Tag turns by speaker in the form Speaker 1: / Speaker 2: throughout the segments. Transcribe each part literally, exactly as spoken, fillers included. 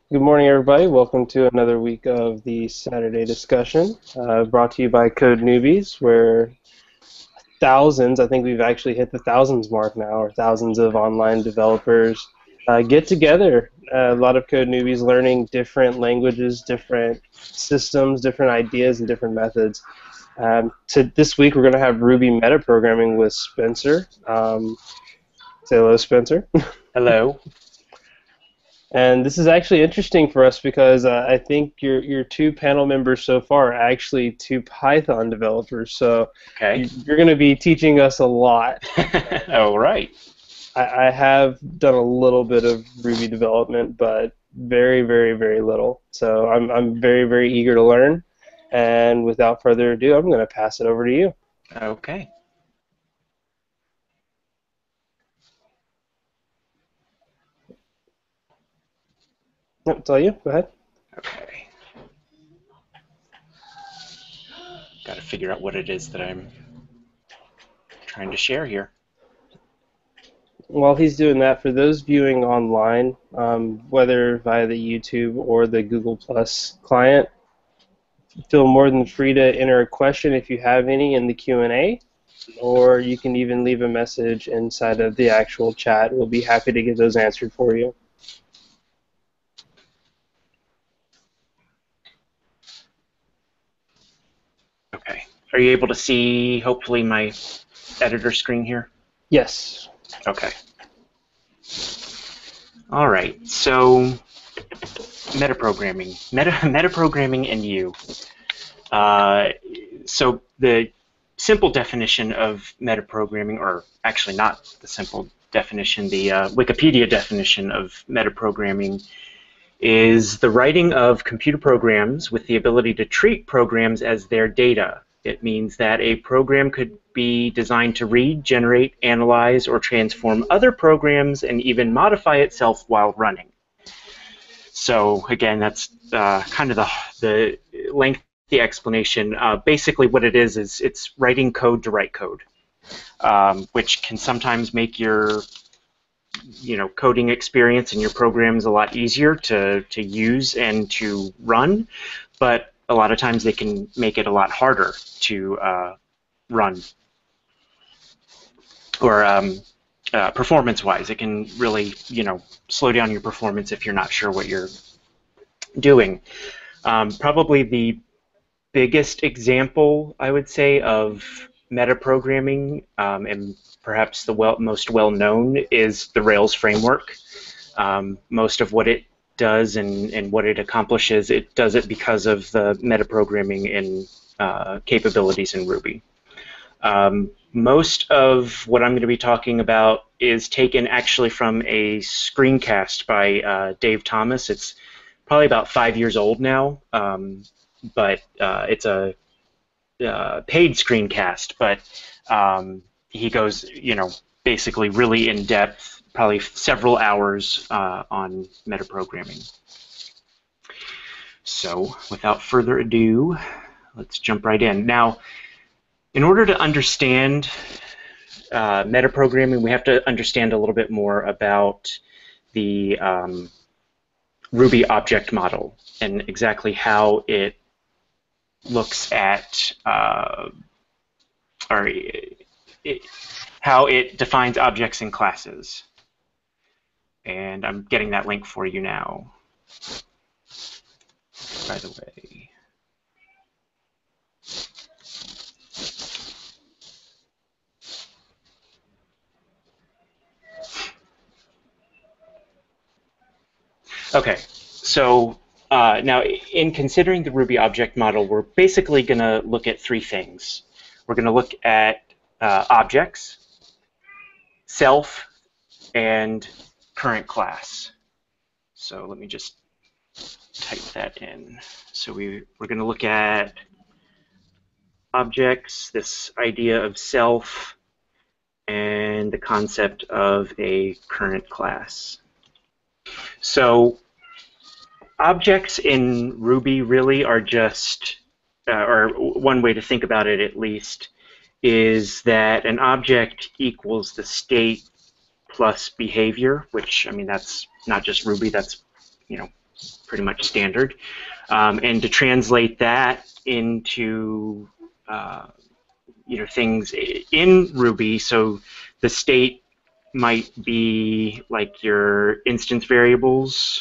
Speaker 1: Good morning, everybody. Welcome to another week of the Saturday discussion, uh, brought to you by Code Newbies, where thousands, I think we've actually hit the thousands mark now, or thousands of online developers uh, get together. Uh, a lot of Code Newbies learning different languages, different systems, different ideas, and different methods. Um, to this week, we're going to have Ruby metaprogramming with Spencer. Um, say hello, Spencer.
Speaker 2: Hello.
Speaker 1: And this is actually interesting for us because uh, I think your your two panel members so far are actually two Python developers. So
Speaker 2: Okay.
Speaker 1: you, you're going to be teaching us a lot.
Speaker 2: All right.
Speaker 1: I, I have done a little bit of Ruby development, but very, very, very little. So I'm I'm very, very eager to learn. And without further ado, I'm going to pass it over to you.
Speaker 2: Okay.
Speaker 1: Yep, tell you. Go ahead.
Speaker 2: Okay. Got to figure out what it is that I'm trying to share here.
Speaker 1: While he's doing that, for those viewing online, um, whether via the YouTube or the Google Plus client, feel more than free to enter a question if you have any in the Q and A, or you can even leave a message inside of the actual chat. We'll be happy to get those answered for you.
Speaker 2: Okay. Are you able to see, hopefully, my editor screen here?
Speaker 1: Yes.
Speaker 2: Okay. All right. So, metaprogramming. Meta metaprogramming and you. Uh, so the simple definition of metaprogramming, or actually not the simple definition, the uh, Wikipedia definition of metaprogramming is the writing of computer programs with the ability to treat programs as their data. It means that a program could be designed to read, generate, analyze, or transform other programs and even modify itself while running. So again, that's uh, kind of the, the lengthy explanation. Uh, basically what it is is it's writing code to write code, um, which can sometimes make your you know, coding experience in your programs a lot easier to, to use and to run, but a lot of times they can make it a lot harder to uh, run. Or um, uh, performance-wise, it can really, you know, slow down your performance if you're not sure what you're doing. Um, probably the biggest example, I would say, of metaprogramming, um, and perhaps the well, most well-known, is the Rails framework. Um, most of what it does and, and what it accomplishes, it does it because of the metaprogramming and uh, capabilities in Ruby. Um, most of what I'm going to be talking about is taken actually from a screencast by uh, Dave Thomas. It's probably about five years old now, um, but uh, it's a uh, paid screencast, but um, he goes, you know, basically really in depth, probably several hours uh, on metaprogramming. So without further ado, let's jump right in. Now, in order to understand uh, metaprogramming, we have to understand a little bit more about the um, Ruby object model and exactly how it looks at uh, or it, how it defines objects and classes. And I'm getting that link for you now, by the way. Okay, so uh, now in considering the Ruby object model, we're basically going to look at three things. We're going to look at uh, objects, self, and current class. So let me just type that in. So we, we're going to look at objects, this idea of self, and the concept of a current class. So objects in Ruby really are just, uh, or one way to think about it at least, is that an object equals the state plus behavior, which, I mean, that's not just Ruby, that's, you know, pretty much standard. Um, and to translate that into uh, you know, things in Ruby, so the state might be like your instance variables,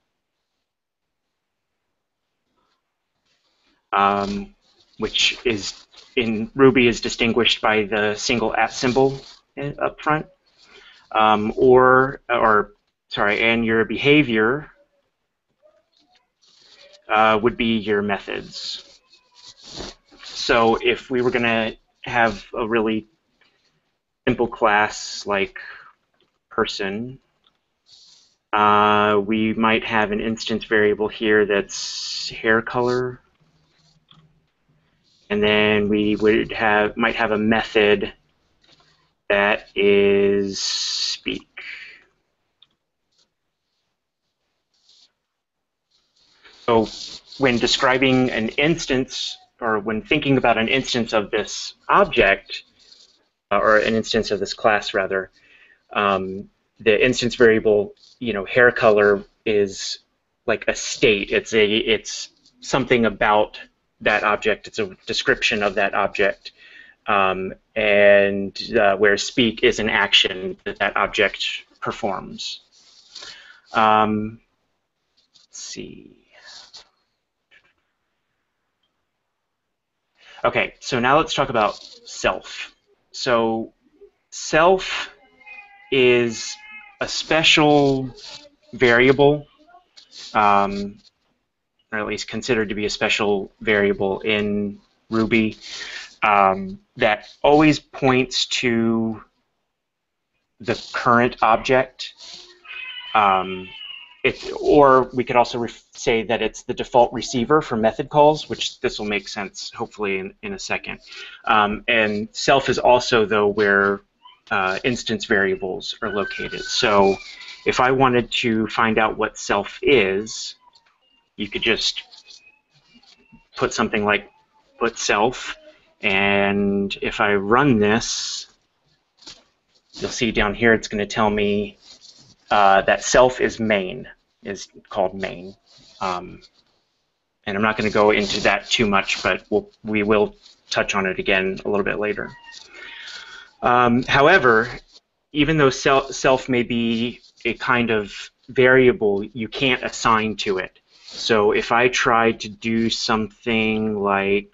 Speaker 2: um, which is in Ruby is distinguished by the single at symbol up front, um, or or sorry, and your behavior uh, would be your methods. So if we were going to have a really simple class like person, uh, we might have an instance variable here that's hair color, and then we would have might have a method that is speak. So when describing an instance, or when thinking about an instance of this object, or an instance of this class rather, um, the instance variable, you know, hair color is like a state. It's a it's something about that object. It's a description of that object. Um, and uh, where speak is an action that that object performs. Um, let's see. Okay, so now let's talk about self. So self is a special variable, um, or at least considered to be a special variable in Ruby, um, that always points to the current object. Um, it, or we could also say that it's the default receiver for method calls, which this will make sense hopefully in, in a second. Um, and self is also, though, where uh, instance variables are located. So if I wanted to find out what self is, you could just put something like put self, and if I run this, you'll see down here it's going to tell me uh, that self is main, is called main. Um, and I'm not going to go into that too much, but we'll, we will touch on it again a little bit later. Um, however, even though self, self may be a kind of variable, you can't assign to it. So if I tried to do something like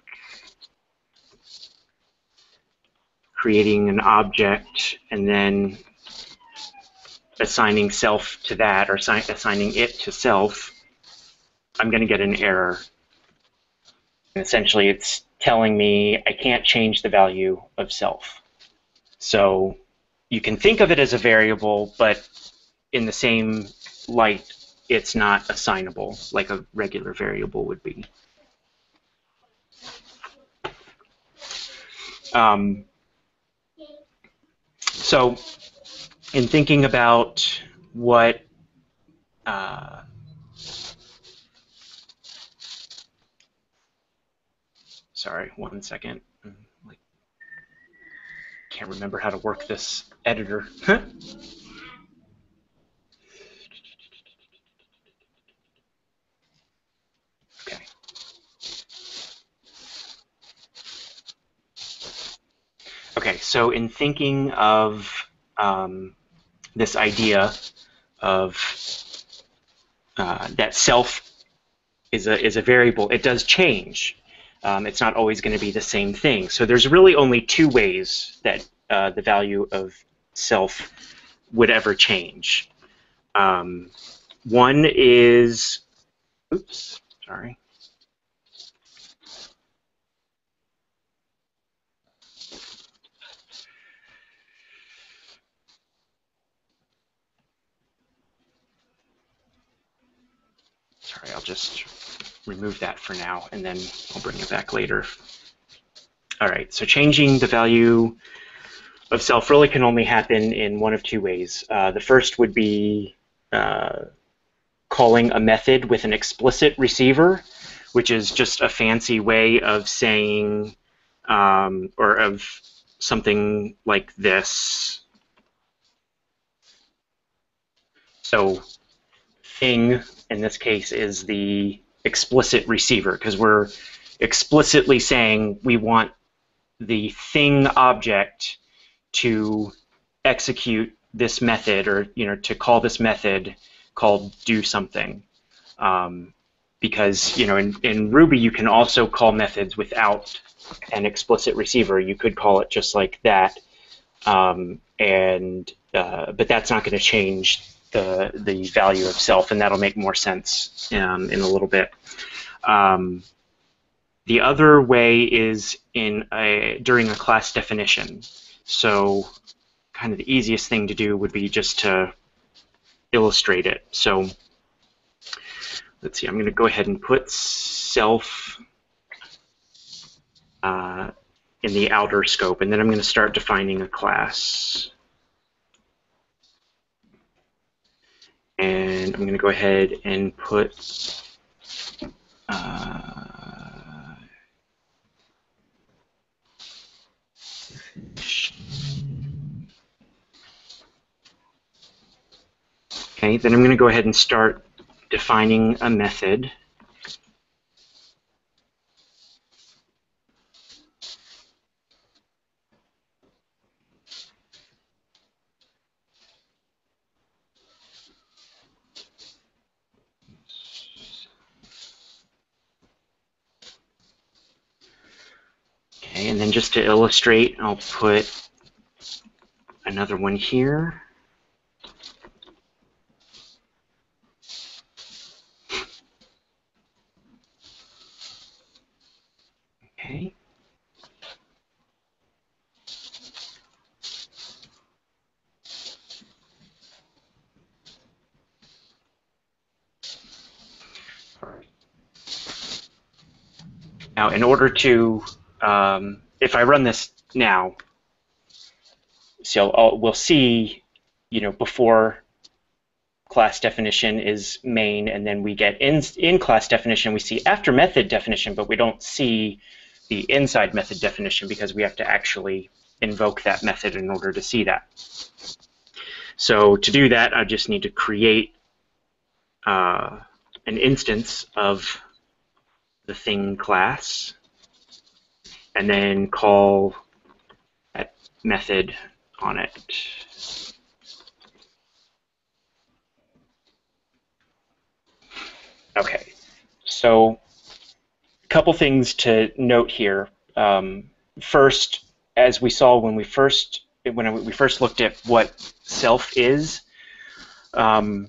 Speaker 2: creating an object and then assigning self to that, or assi assigning it to self, I'm going to get an error. And essentially, it's telling me I can't change the value of self. So you can think of it as a variable, but in the same light, it's not assignable like a regular variable would be. Um, so in thinking about what uh, sorry, one second. Like, can't remember how to work this editor. Okay. Okay, so in thinking of um, this idea of uh, that self is a is a variable, it does change. Um, it's not always going to be the same thing. So there's really only two ways that uh, the value of self would ever change. Um, one is, oops, sorry. Sorry, I'll just remove that for now, and then I'll bring it back later. All right, so changing the value of self really can only happen in one of two ways. Uh, the first would be uh, calling a method with an explicit receiver, which is just a fancy way of saying, um, or of something like this. So thing in this case is the explicit receiver, because we're explicitly saying we want the thing object to execute this method, or you know, to call this method called do something. Um, because you know, in, in Ruby you can also call methods without an explicit receiver. You could call it just like that, um, and uh, but that's not going to change the the value of self, and that'll make more sense um, in a little bit. Um, the other way is in a, during a class definition. So kind of the easiest thing to do would be just to illustrate it. So let's see, I'm going to go ahead and put self uh, in the outer scope, and then I'm going to start defining a class. And I'm going to go ahead and put uh, okay, then I'm going to go ahead and start defining a method. Okay, and then just to illustrate, I'll put another one here. Okay. Now, in order to, um, if I run this now, so I'll, we'll see, you know, before class definition is main, and then we get in, in class definition, we see after method definition, but we don't see the inside method definition because we have to actually invoke that method in order to see that. So to do that, I just need to create uh, an instance of the thing class, and then call that method on it. Okay, so a couple things to note here. Um, first, as we saw when we first when we first looked at what self is, um,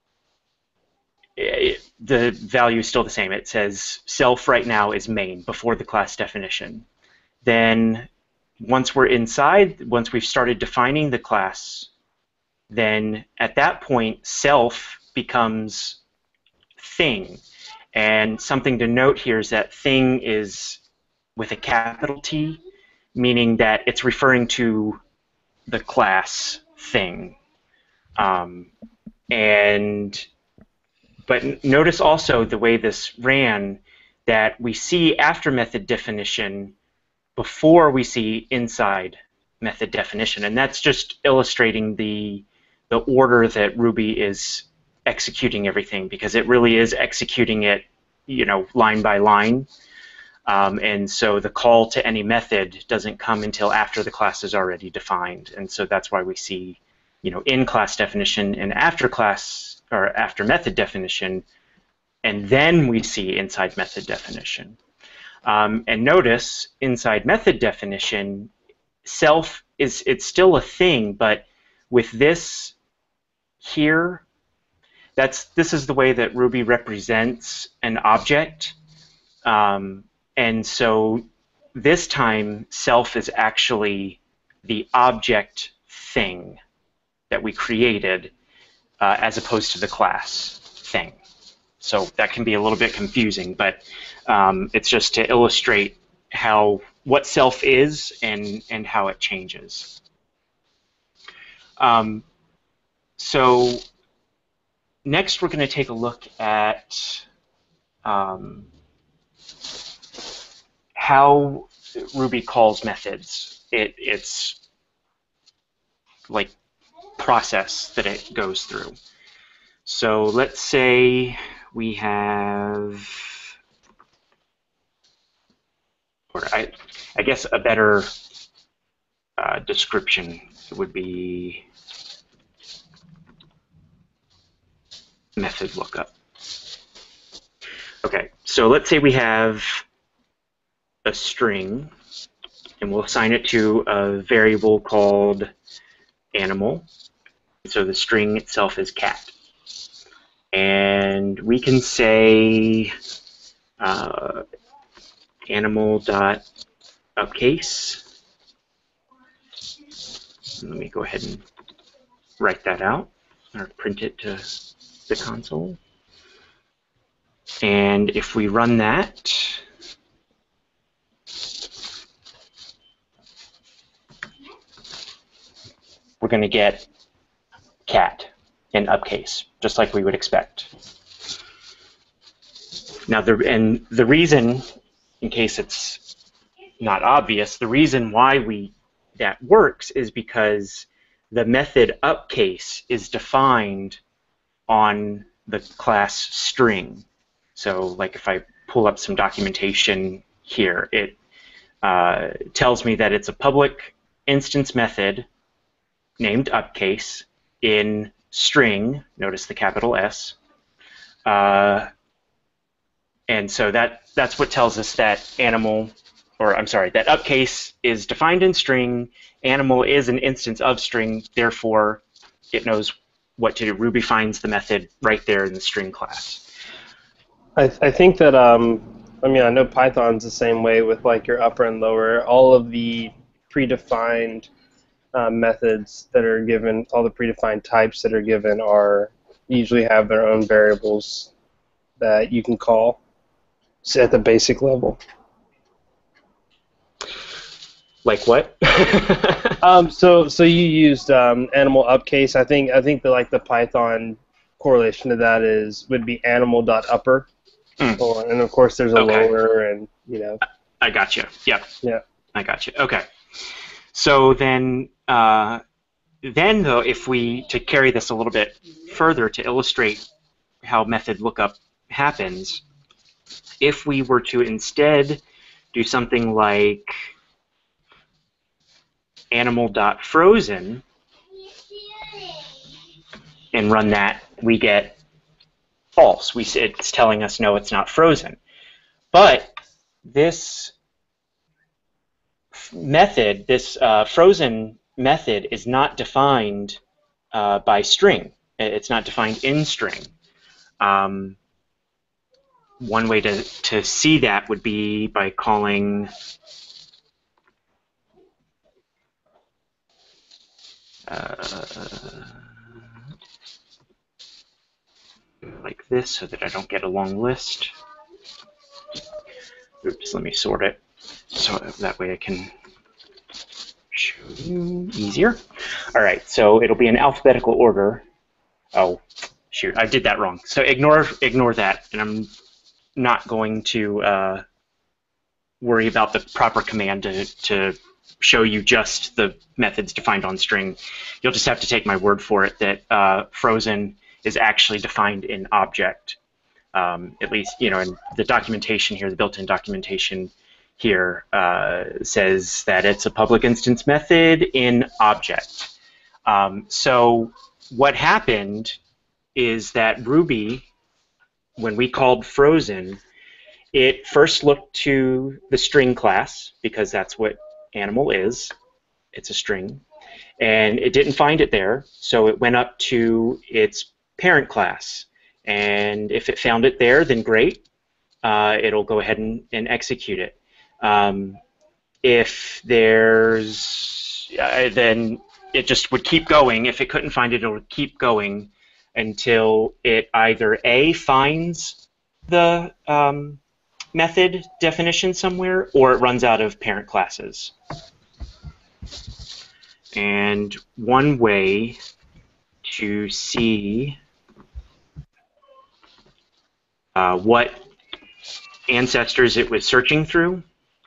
Speaker 2: it, the value is still the same. It says self right now is main before the class definition. Then once we're inside, once we've started defining the class, then at that point self becomes thing. And something to note here is that thing is with a capital T, meaning that it's referring to the class thing. Um, and but notice also the way this ran, that we see after method definition before we see inside method definition, and that's just illustrating the the order that Ruby is executing everything, because it really is executing it, you know, line by line. Um, and so the call to any method doesn't come until after the class is already defined, and so that's why we see, you know, in class definition and after class or after method definition, and then we see inside method definition. Um, and notice inside method definition, self is it's still a thing, but with this here, that's this is the way that Ruby represents an object. Um, and so this time, self is actually the object thing that we created, uh, as opposed to the class thing. So that can be a little bit confusing, but um, it's just to illustrate how what self is and and how it changes. Um, so next, we're going to take a look at um, how Ruby calls methods. It, it's like process that it goes through. So let's say we have, or I, I guess a better uh, description would be method lookup. Okay, so let's say we have a string, and we'll assign it to a variable called animal. So the string itself is cat. And we can say uh, animal dot upcase. Let me go ahead and write that out or print it to the console. And if we run that, we're going to get cat in upcase, just like we would expect. Now, the, and the reason, in case it's not obvious, the reason why we that works is because the method upcase is defined on the class string. So, like if I pull up some documentation here, it uh, tells me that it's a public instance method named upcase in string, notice the capital S, uh, and so that that's what tells us that animal, or I'm sorry, that upcase is defined in string, animal is an instance of string, therefore it knows what to do. Ruby finds the method right there in the string class.
Speaker 1: I, I think that, um, I mean, I know Python's the same way with like your upper and lower. All of the predefined uh, methods that are given, all the predefined types that are given are usually have their own variables that you can call at the basic level.
Speaker 2: Like what?
Speaker 1: um, so so you used um, animal upcase. I think I think the like the Python correlation to that is would be animal.upper.
Speaker 2: Mm.
Speaker 1: Or, and of course there's a
Speaker 2: Okay.
Speaker 1: lower, and you know.
Speaker 2: I got you. Yep.
Speaker 1: Yeah.
Speaker 2: I got you. Okay. So then, uh, then though, if we to carry this a little bit further to illustrate how method lookup happens, if we were to instead do something like animal.frozen and run that, we get false. We it's telling us no, it's not frozen. But this method, this uh, frozen method, is not defined uh, by string. It's not defined in string. Um, one way to, to see that would be by calling uh, like this so that I don't get a long list. Oops, let me sort it so that way I can show you easier. All right, so it'll be in alphabetical order. Oh, shoot, I did that wrong. So ignore ignore that, and I'm not going to uh, worry about the proper command to, to show you just the methods defined on string. You'll just have to take my word for it that uh, frozen is actually defined in object. Um, at least, you know, in the documentation here, the built-in documentation here uh, says that it's a public instance method in object. Um, so what happened is that Ruby, when we called frozen, it first looked to the string class, because that's what animal is. It's a string. And it didn't find it there, so it went up to its parent class. And if it found it there, then great. Uh, it'll go ahead and, and execute it. Um, if there's, uh, then it just would keep going. If it couldn't find it, it would keep going until it either A, finds the um, method definition somewhere, or it runs out of parent classes. And one way to see uh, what ancestors it was searching through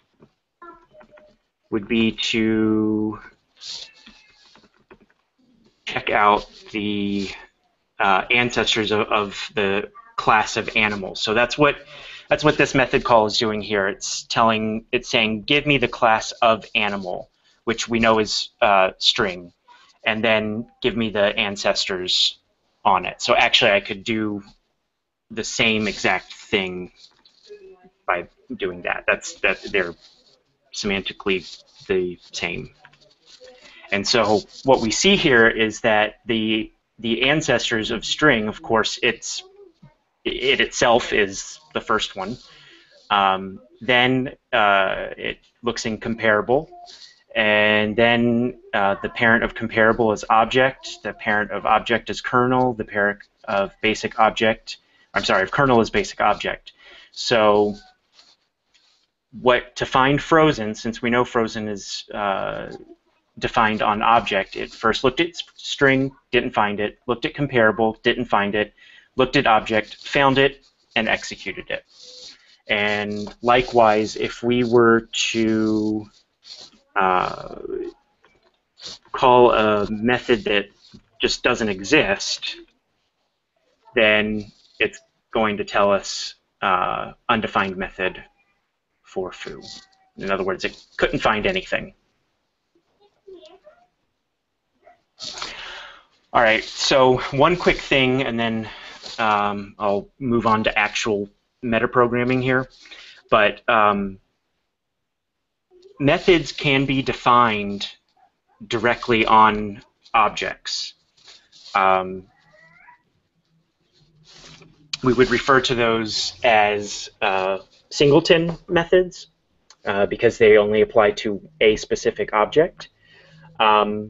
Speaker 2: would be to check out the uh, ancestors of, of the class of animals. So that's what that's what this method call is doing here. It's telling it's saying give me the class of animal, which we know is uh, string, and then give me the ancestors on it. So actually, I could do the same exact thing by doing that. That's that they're semantically the same. And so what we see here is that the the ancestors of string, of course, it's it itself is the first one. Um, then uh, it looks in comparable, and then uh, the parent of comparable is object. The parent of object is kernel. The parent of basic object, I'm sorry, of kernel is basic object. So what to find frozen, since we know frozen is uh, defined on object, it first looked at string, didn't find it, looked at comparable, didn't find it, looked at object, found it, and executed it. And likewise, if we were to uh, call a method that just doesn't exist, then it's going to tell us uh, undefined method for foo. In other words, it couldn't find anything. All right, so one quick thing, and then um, I'll move on to actual metaprogramming here. But um, methods can be defined directly on objects. Um, we would refer to those as uh, singleton methods uh, because they only apply to a specific object. Um,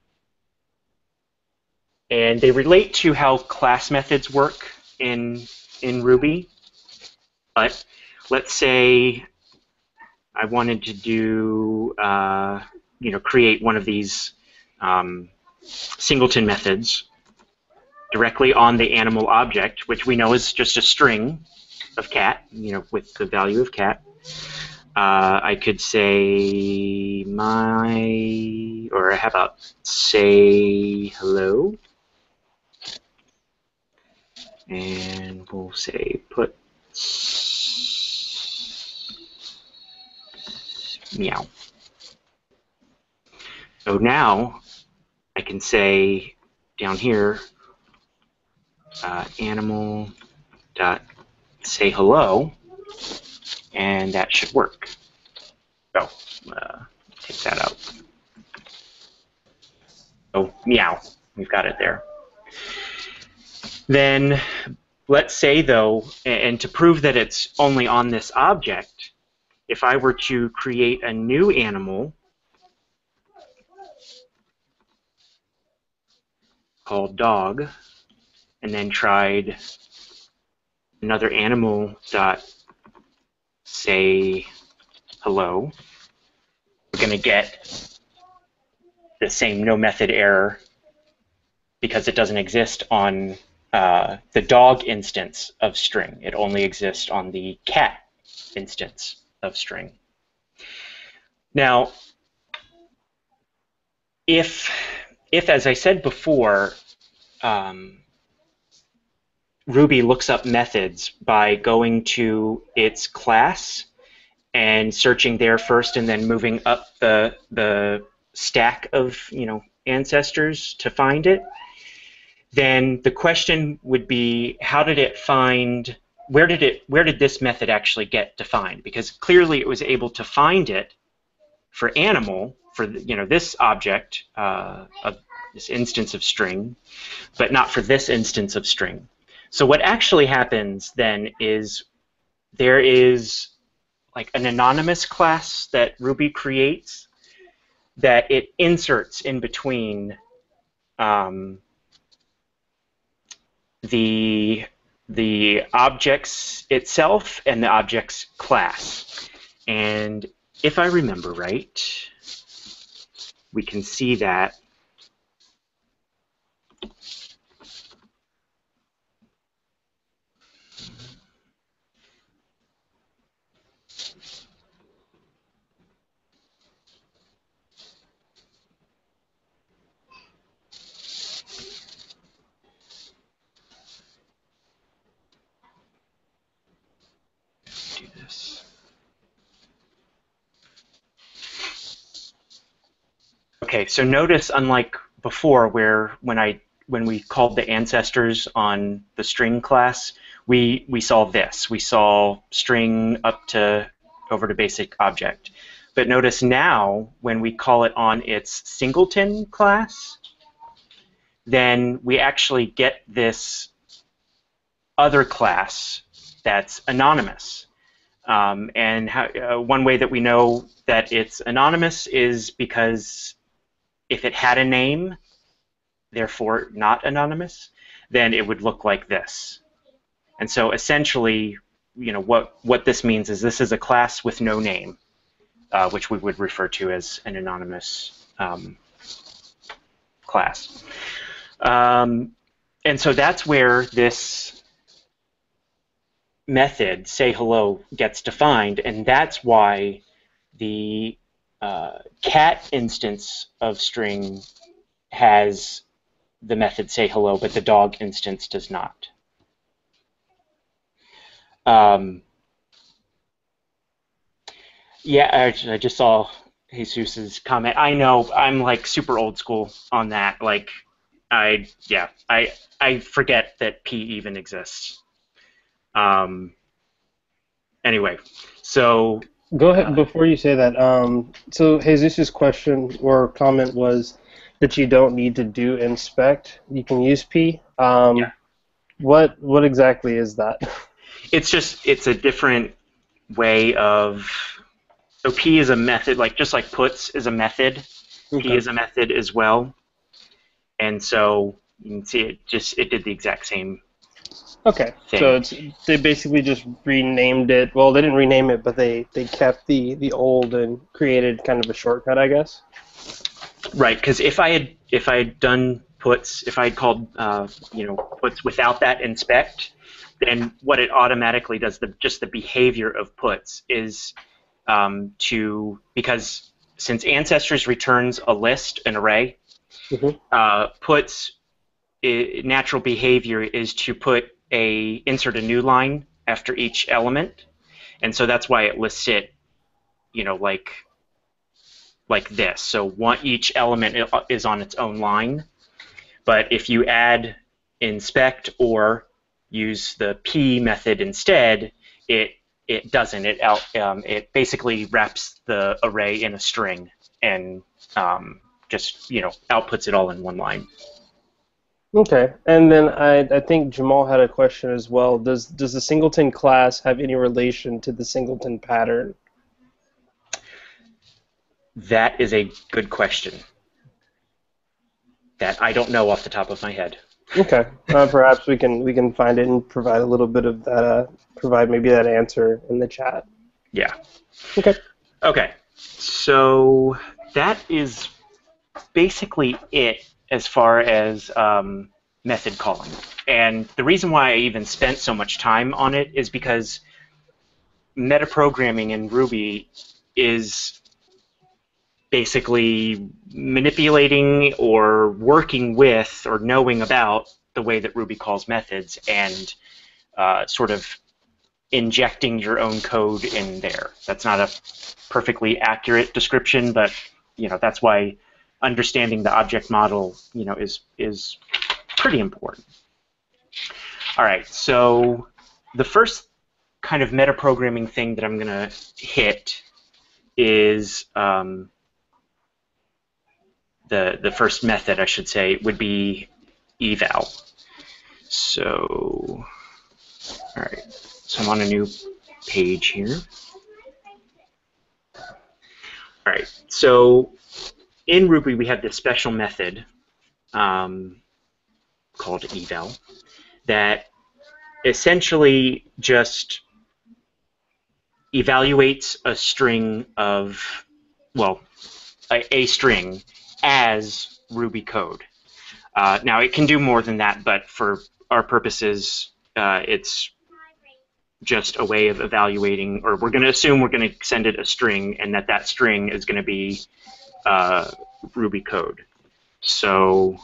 Speaker 2: and they relate to how class methods work in, in Ruby. But let's say I wanted to do, uh, you know, create one of these um, singleton methods directly on the animal object, which we know is just a string of cat, you know, with the value of cat. Uh, I could say my, or how about say hello, and we'll say put meow. So now I can say down here, uh, animal dot say hello, and that should work. So uh, take that out. So meow, we've got it there. Then let's say though, and to prove that it's only on this object, if I were to create a new animal called dog, and then tried another animal dot say hello, we're going to get the same no method error because it doesn't exist on uh, the dog instance of string. It only exists on the cat instance of string. Now, if, if as I said before, um, Ruby looks up methods by going to its class and searching there first and then moving up the, the stack of, you know, ancestors to find it, then the question would be, how did it find, where did it, where did this method actually get defined? Because clearly it was able to find it for animal, for, you know, this object, uh, of this instance of string, but not for this instance of string. So what actually happens then is there is like an anonymous class that Ruby creates that it inserts in between um, the the objects itself and the object's class. And if I remember right, we can see that do this. Okay, so notice, unlike before, where when I when we called the ancestors on the string class, we we saw this. We saw string up to over to basic object. But notice now, when we call it on its singleton class, then we actually get this other class that's anonymous. Um, and how, uh, one way that we know that it's anonymous is because if it had a name, therefore not anonymous, then it would look like this. And so essentially, you know, what, what this means is this is a class with no name, uh, which we would refer to as an anonymous um, class. Um, and so that's where this method, say hello, gets defined, and that's why the uh, cat instance of string has the method say hello, but the dog instance does not. Um, yeah, I, I just saw Jesus's comment. I know, I'm like super old school on that. Like, I, yeah, I, I forget that P even exists. Um, anyway, so
Speaker 1: Go ahead,
Speaker 2: uh,
Speaker 1: before you say that. Um, so Jesus's question or comment was that you don't need to do inspect. You can use P. Um,
Speaker 2: yeah,
Speaker 1: what what exactly is that?
Speaker 2: it's just it's a different way of. So P is a method, like just like puts is a method. P
Speaker 1: Okay.
Speaker 2: is a method as well, and so you can see it just it did the exact same
Speaker 1: Okay. So
Speaker 2: thing.
Speaker 1: it's they basically just renamed it. Well, they didn't rename it, but they they kept the the old and created kind of a shortcut, I guess.
Speaker 2: Right, because if I had if I had done puts, if I had called uh, you know puts without that inspect, then what it automatically does, the just the behavior of puts is um, to because since ancestors returns a list, an array,
Speaker 1: Mm-hmm.
Speaker 2: uh, puts i natural behavior is to put a insert a new line after each element, and so that's why it lists it, you know, like like this. So one each element is on its own line. But if you add inspect or use the P method instead, it it doesn't. It out um, it basically wraps the array in a string and um, just you know outputs it all in one line.
Speaker 1: Okay. And then I I think Jamal had a question as well. Does does the singleton class have any relation to the singleton pattern?
Speaker 2: That is a good question that I don't know off the top of my head.
Speaker 1: Okay. Uh, perhaps we can we can find it and provide a little bit of that. Uh, provide maybe that answer in the chat.
Speaker 2: Yeah.
Speaker 1: Okay.
Speaker 2: Okay. So that is basically it as far as um, method calling. And the reason why I even spent so much time on it is because metaprogramming in Ruby is basically manipulating or working with or knowing about the way that Ruby calls methods and uh, sort of injecting your own code in there. That's not a perfectly accurate description, but you know that's why understanding the object model, you know, is is pretty important. All right, so the first kind of metaprogramming thing that I'm going to hit is um, the the first method, I should say, would be eval. So, all right, so I'm on a new page here. All right, so in Ruby we have this special method um, called eval that essentially just evaluates a string of, well, a, a string as Ruby code. Uh, now it can do more than that, but for our purposes, uh, it's just a way of evaluating, or we're going to assume we're going to send it a string, and that that string is going to be uh, Ruby code. So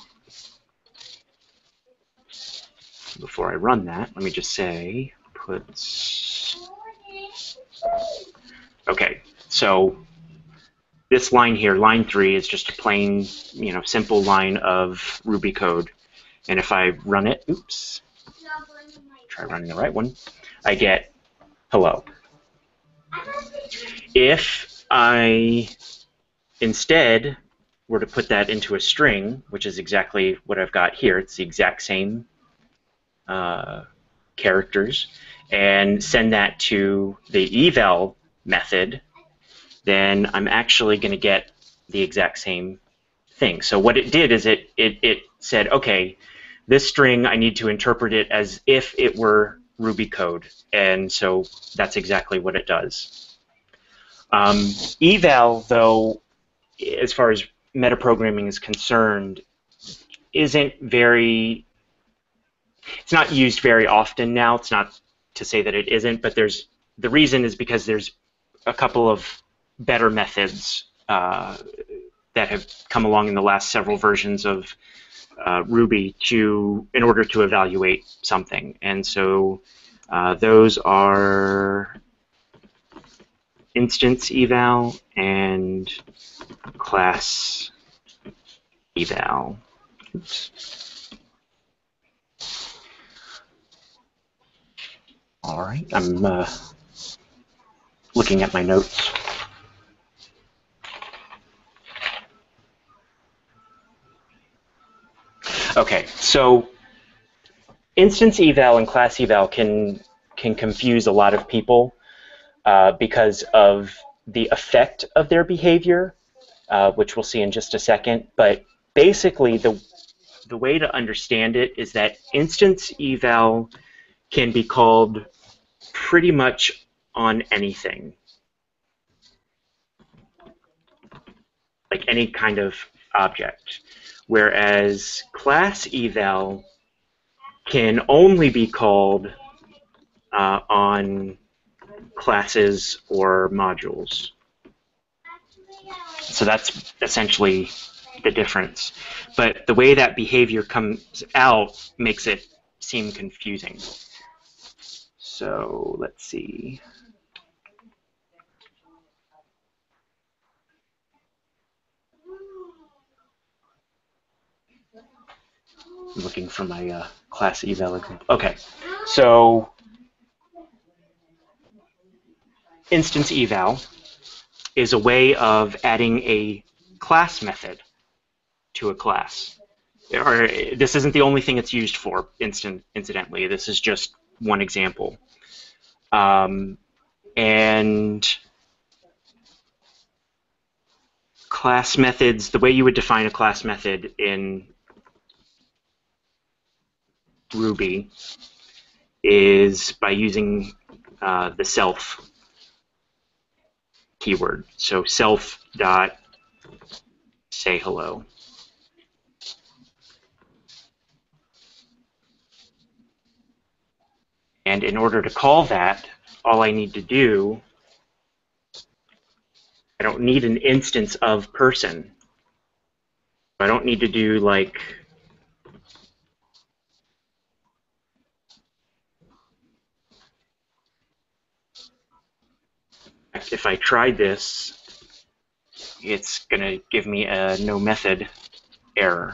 Speaker 2: before I run that, let me just say puts Okay, so this line here, line three, is just a plain, you know, simple line of Ruby code. And if I run it, oops, try running the right one, I get hello. If I instead were to put that into a string, which is exactly what I've got here, it's the exact same uh, characters, and send that to the eval method, then I'm actually going to get the exact same thing. So what it did is it, it, it said, okay, this string, I need to interpret it as if it were Ruby code. And so that's exactly what it does. Um, eval, though, as far as metaprogramming is concerned, isn't very, it's not used very often now. It's not to say that it isn't, but there's, the reason is because there's a couple of better methods uh, that have come along in the last several versions of uh, Ruby to, in order to evaluate something. And so uh, those are instance eval and class eval. Oops. All right, I'm uh, looking at my notes. Okay, so instance eval and class eval can can confuse a lot of people uh, because of the effect of their behavior, uh, which we'll see in just a second. But basically, the the way to understand it is that instance eval can be called pretty much on anything, like any kind of object, whereas class eval can only be called uh, on classes or modules. So that's essentially the difference. But the way that behavior comes out makes it seem confusing. So let's see. I'm looking for my uh, class eval example. Okay, so instance eval is a way of adding a class method to a class. Or this isn't the only thing it's used for, instant, incidentally. This is just one example. Um, and class methods, the way you would define a class method in Ruby is by using uh, the self keyword. So self dot say hello. And in order to call that, all I need to do, I don't need an instance of person. I don't need to do like if I tried this, it's going to give me a no method error.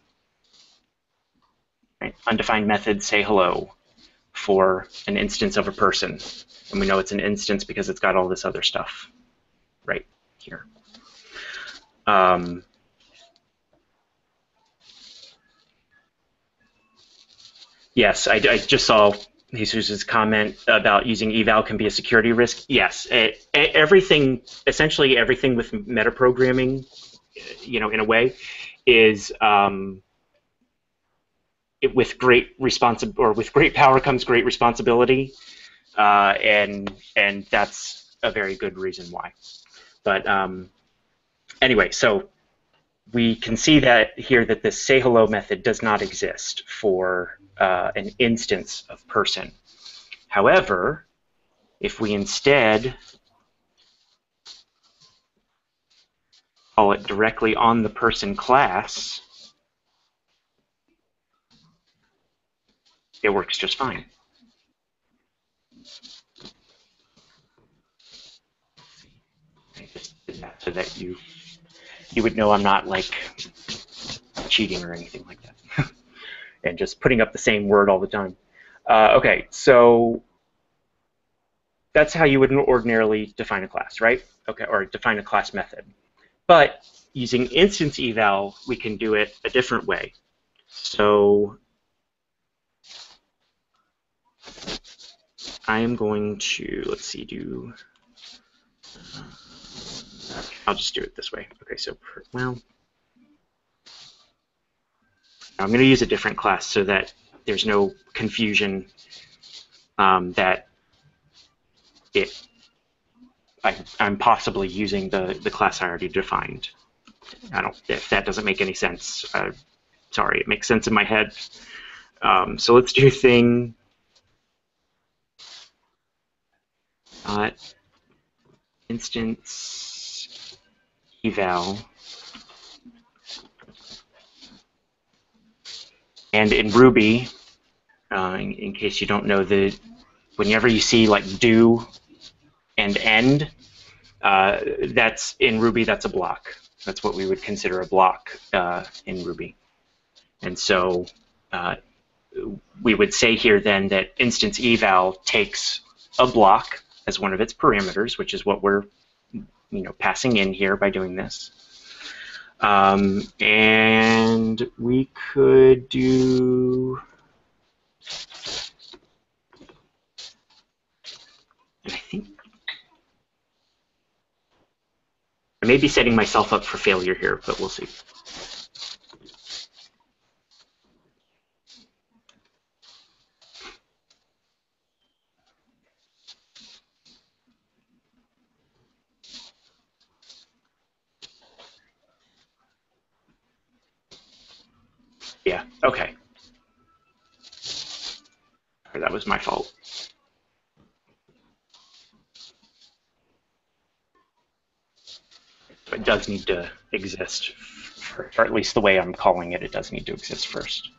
Speaker 2: Right? Undefined method say hello for an instance of a person. And we know it's an instance because it's got all this other stuff right here. Um, yes, I, I just saw Jesus' comment about using eval can be a security risk. Yes, it, everything, essentially everything with metaprogramming, you know, in a way, is um, it, with great responsi- or with great power comes great responsibility, uh, and and that's a very good reason why. But um, anyway, so we can see that here that this say hello method does not exist for uh, an instance of person. However, if we instead call it directly on the person class, it works just fine. so that you you would know I'm not like cheating or anything like that, and just putting up the same word all the time. Uh, okay, so that's how you would ordinarily define a class, right? Okay, or define a class method. But using instance eval, we can do it a different way. So I am going to, let's see, do, I'll just do it this way. Okay, so, well, I'm going to use a different class so that there's no confusion um, that it, I, I'm possibly using the, the class I already defined. I don't, if that doesn't make any sense, uh, sorry, it makes sense in my head. Um, so let's do thing uh, instance eval. And in Ruby, uh, in, in case you don't know, the whenever you see like do and end, uh, that's in Ruby, that's a block. That's what we would consider a block uh, in Ruby. And so uh, we would say here then that instance eval takes a block as one of its parameters, which is what we're you know passing in here by doing this. Um, and we could do, and I think I may be setting myself up for failure here, but we'll see. Yeah, okay. That was my fault. It does need to exist, or at least the way I'm calling it, it does need to exist first.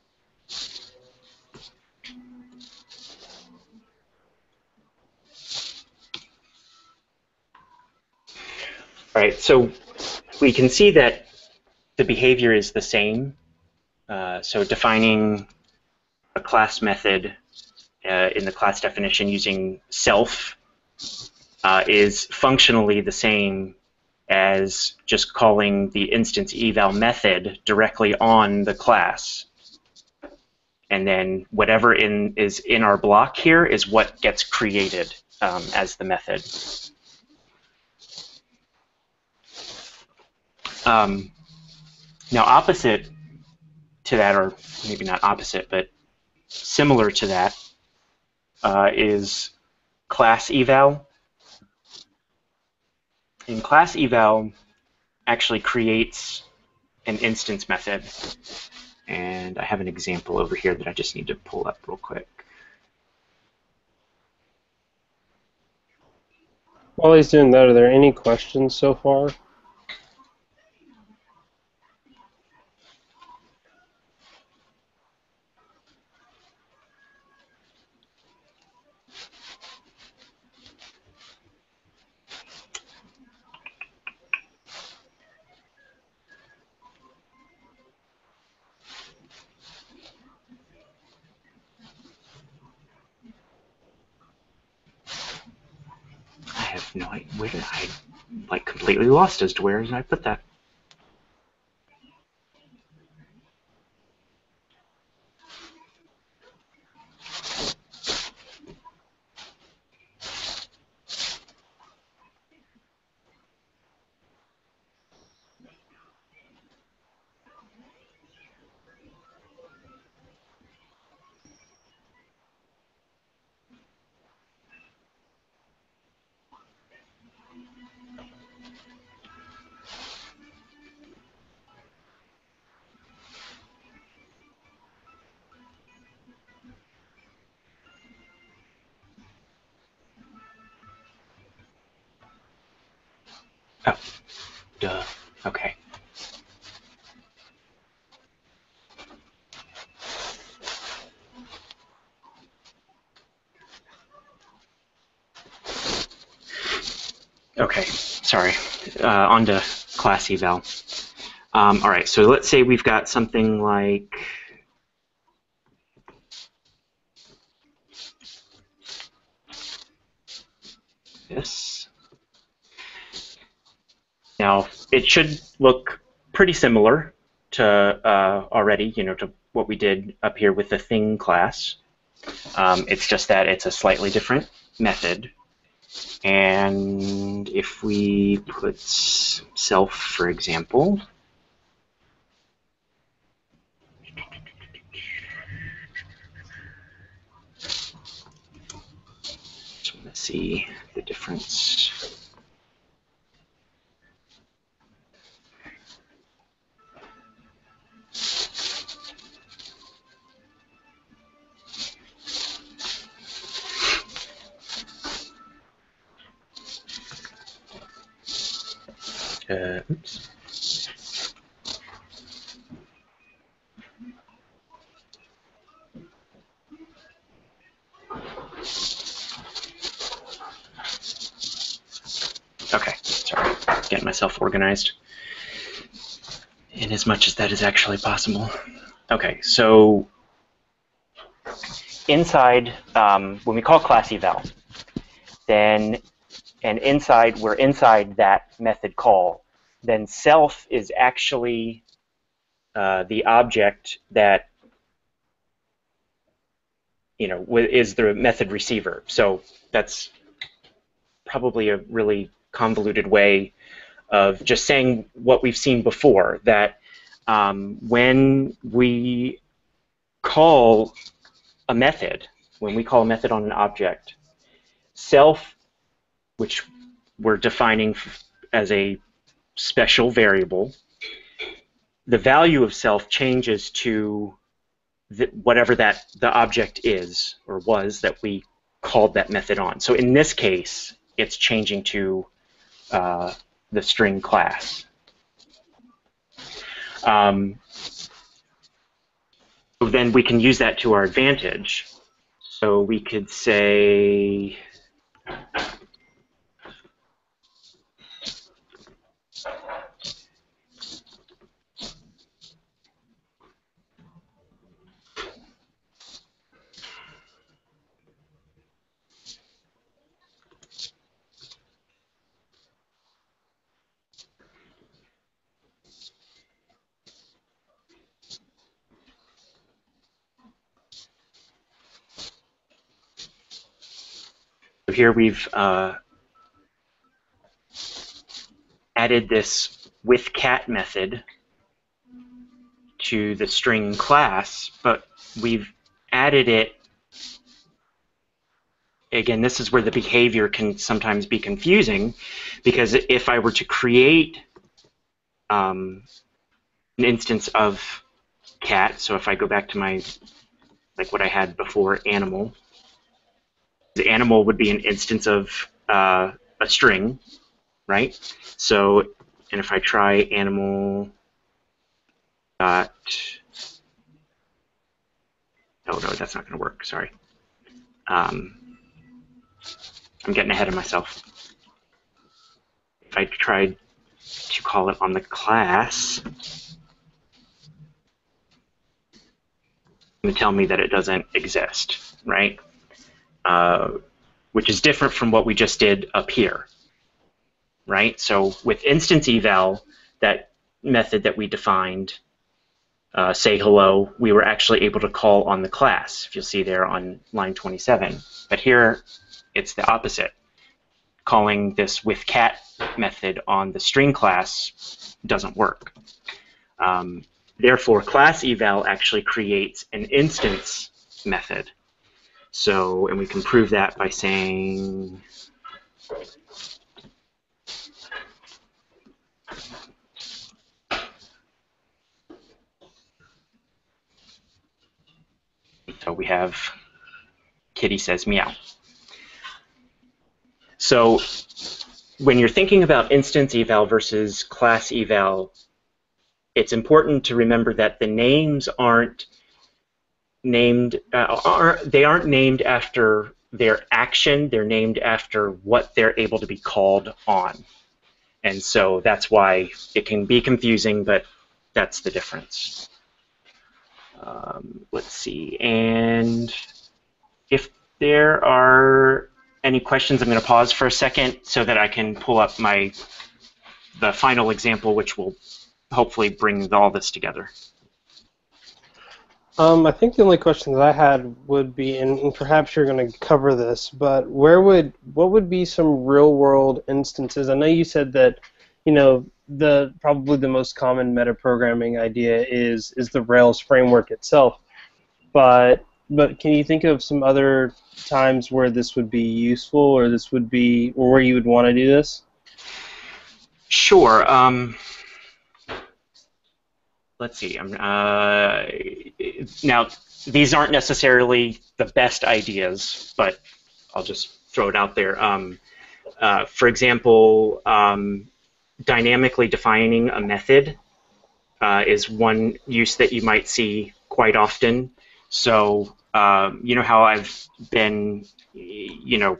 Speaker 2: All right, so we can see that the behavior is the same. Uh, so defining a class method uh, in the class definition using self uh, is functionally the same as just calling the instance eval method directly on the class. And then whatever in, is in our block here is what gets created um, as the method. Um, now opposite to that, or maybe not opposite, but similar to that, uh, is class eval. And class eval actually creates an instance method. And I have an example over here that I just need to pull up real quick.
Speaker 1: While he's doing that, are there any questions so far?
Speaker 2: I have no idea. Where did I, like, completely lost as to where did I put that? Oh, duh. Okay. Okay. sorry, uh, on to class eval. Um, all right, so let's say we've got something like this. Now, it should look pretty similar to uh, already, you know, to what we did up here with the thing class. Um, it's just that it's a slightly different method. And if we put self, for example, just want to see the difference. Uh, oops. Okay, sorry, getting myself organized in as much as that is actually possible. Okay, so inside, um, when we call class eval, then, and inside, we're inside that method call, then self is actually uh, the object that, you know, is the method receiver. So that's probably a really convoluted way of just saying what we've seen before, that um, when we call a method, when we call a method on an object, self, which we're defining as a special variable, the value of self changes to the, whatever that the object is or was that we called that method on. So in this case, it's changing to uh, the string class. Um, so then we can use that to our advantage. So we could say, so here we've uh, added this with cat method to the string class, but we've added it, again, this is where the behavior can sometimes be confusing, because if I were to create um, an instance of cat, so if I go back to my, like what I had before, animal, the animal would be an instance of uh, a string, right? So, and if I try animal dot, oh no, that's not going to work, sorry. Um, I'm getting ahead of myself. If I tried to call it on the class, it's going to tell me that it doesn't exist, right? Uh, which is different from what we just did up here, right? So with instance eval, that method that we defined, uh, say hello, we were actually able to call on the class, if you'll see there on line twenty-seven. But here, it's the opposite. Calling this with cat method on the string class doesn't work. Um, therefore, class eval actually creates an instance method. So, and we can prove that by saying so we have kitty says meow. So when you're thinking about instance eval versus class eval, it's important to remember that the names aren't named, uh, are, they aren't named after their action, they're named after what they're able to be called on. And so that's why it can be confusing, but that's the difference. Um, let's see, and if there are any questions, I'm going to pause for a second so that I can pull up my the final example, which will hopefully bring all this together.
Speaker 1: Um, I think the only question that I had would be, and, and perhaps you're going to cover this, but where would what would be some real-world instances? I know you said that, you know, the probably the most common metaprogramming idea is is the Rails framework itself, but but can you think of some other times where this would be useful, or this would be, or where you would want to do this?
Speaker 2: Sure. Um, let's see. Um, uh, now, these aren't necessarily the best ideas, but I'll just throw it out there. Um, uh, for example, um, dynamically defining a method uh, is one use that you might see quite often. So, um, you know how I've been, you know,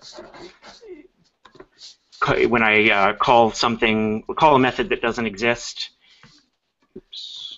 Speaker 2: when I uh, call something, call a method that doesn't exist, oops,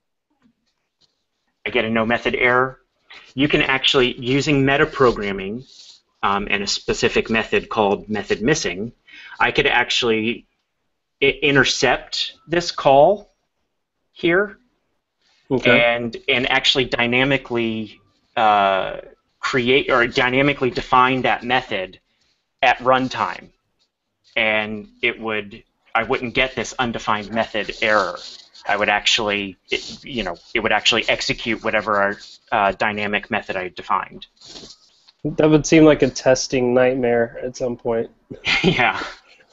Speaker 2: I get a no method error. You can actually, using metaprogramming um, and a specific method called method missing, I could actually intercept this call here,
Speaker 1: Okay.
Speaker 2: and and actually dynamically uh, create or dynamically define that method at runtime, and it would I wouldn't get this undefined method error. I would actually, it, you know, it would actually execute whatever uh, dynamic method I defined.
Speaker 1: That would seem like a testing nightmare at some point.
Speaker 2: Yeah.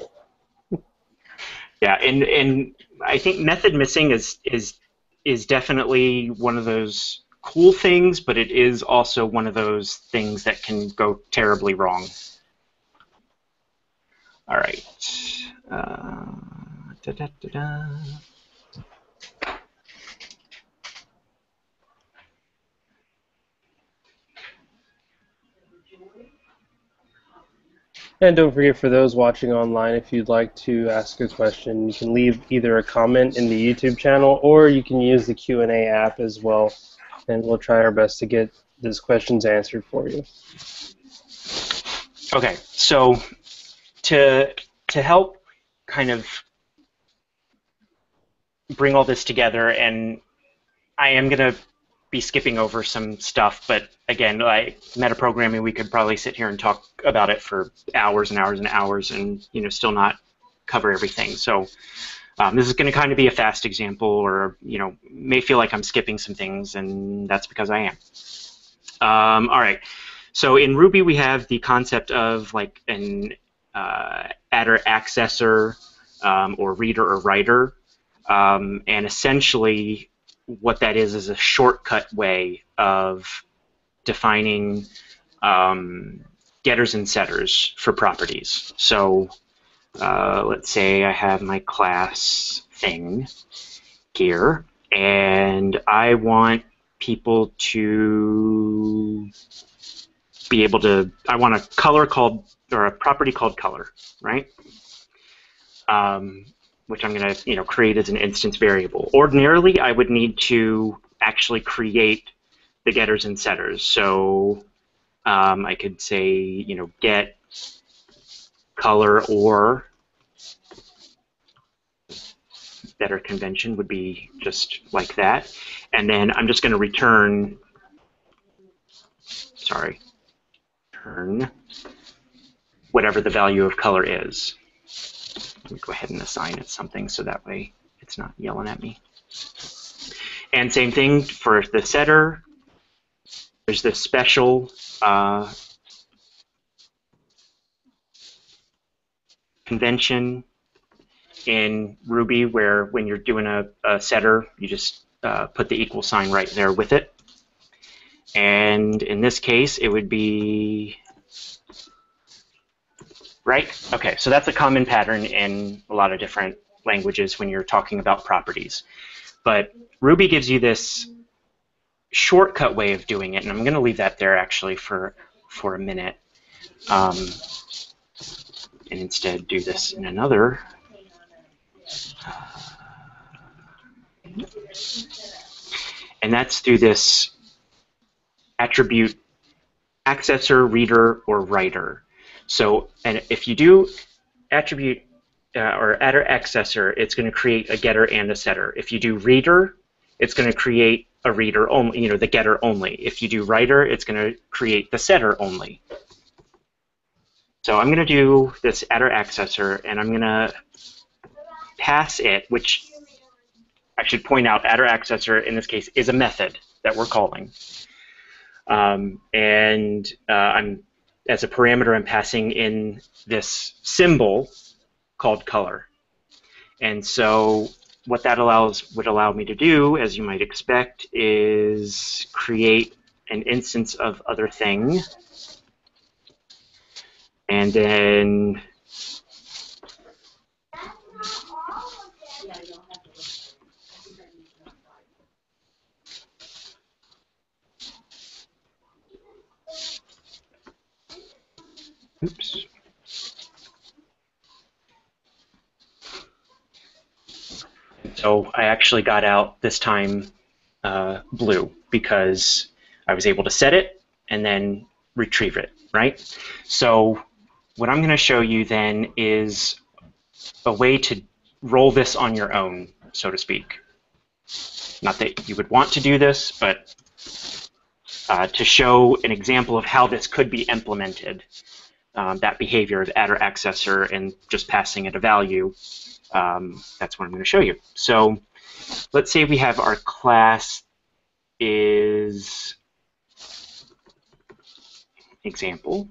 Speaker 2: Yeah, and and I think method missing is is is definitely one of those cool things, but it is also one of those things that can go terribly wrong. All right. Uh, da, da, da, da.
Speaker 1: And don't forget, for those watching online, if you'd like to ask a question, you can leave either a comment in the YouTube channel, or you can use the Q and A app as well, and we'll try our best to get those questions answered for you.
Speaker 2: Okay, so to to help kind of bring all this together, and I am going to be skipping over some stuff, but again, like metaprogramming, we could probably sit here and talk about it for hours and hours and hours, and you know, still not cover everything. So um, this is going to kind of be a fast example, or you know, may feel like I'm skipping some things, and that's because I am. Um, all right. So in Ruby, we have the concept of like an uh, adder accessor um, or reader or writer, um, and essentially what that is is a shortcut way of defining um, getters and setters for properties. So uh, let's say I have my class thing here, and I want people to be able to, I want a color called, or a property called color, right? Um, which I'm going to, you know, create as an instance variable. Ordinarily, I would need to actually create the getters and setters. So um, I could say, you know, get color, or better convention would be just like that. And then I'm just going to return, sorry, return whatever the value of color is. Let me go ahead and assign it something so that way it's not yelling at me. And same thing for the setter. There's this special uh, convention in Ruby where when you're doing a, a setter, you just uh, put the equal sign right there with it. And in this case, it would be right? Okay, so that's a common pattern in a lot of different languages when you're talking about properties. But Ruby gives you this shortcut way of doing it, and I'm going to leave that there actually for, for a minute, um, and instead do this in another And that's through this attribute accessor, reader, or writer. So, and if you do attribute uh, or attr accessor, it's going to create a getter and a setter. If you do reader, it's going to create a reader only, you know, the getter only. If you do writer, it's going to create the setter only. So I'm going to do this attr accessor, and I'm going to pass it, which I should point out, attr accessor in this case is a method that we're calling. Um, and uh, I'm, as a parameter, I'm passing in this symbol called color. And so what that allows would allow me to do, as you might expect, is create an instance of other thing, and then oops. So I actually got out this time uh, blue because I was able to set it and then retrieve it, right? So what I'm going to show you then is a way to roll this on your own, so to speak. Not that you would want to do this, but uh, to show an example of how this could be implemented, um, that behavior of attr accessor and just passing it a value. Um, that's what I'm going to show you. So let's say we have our class is example,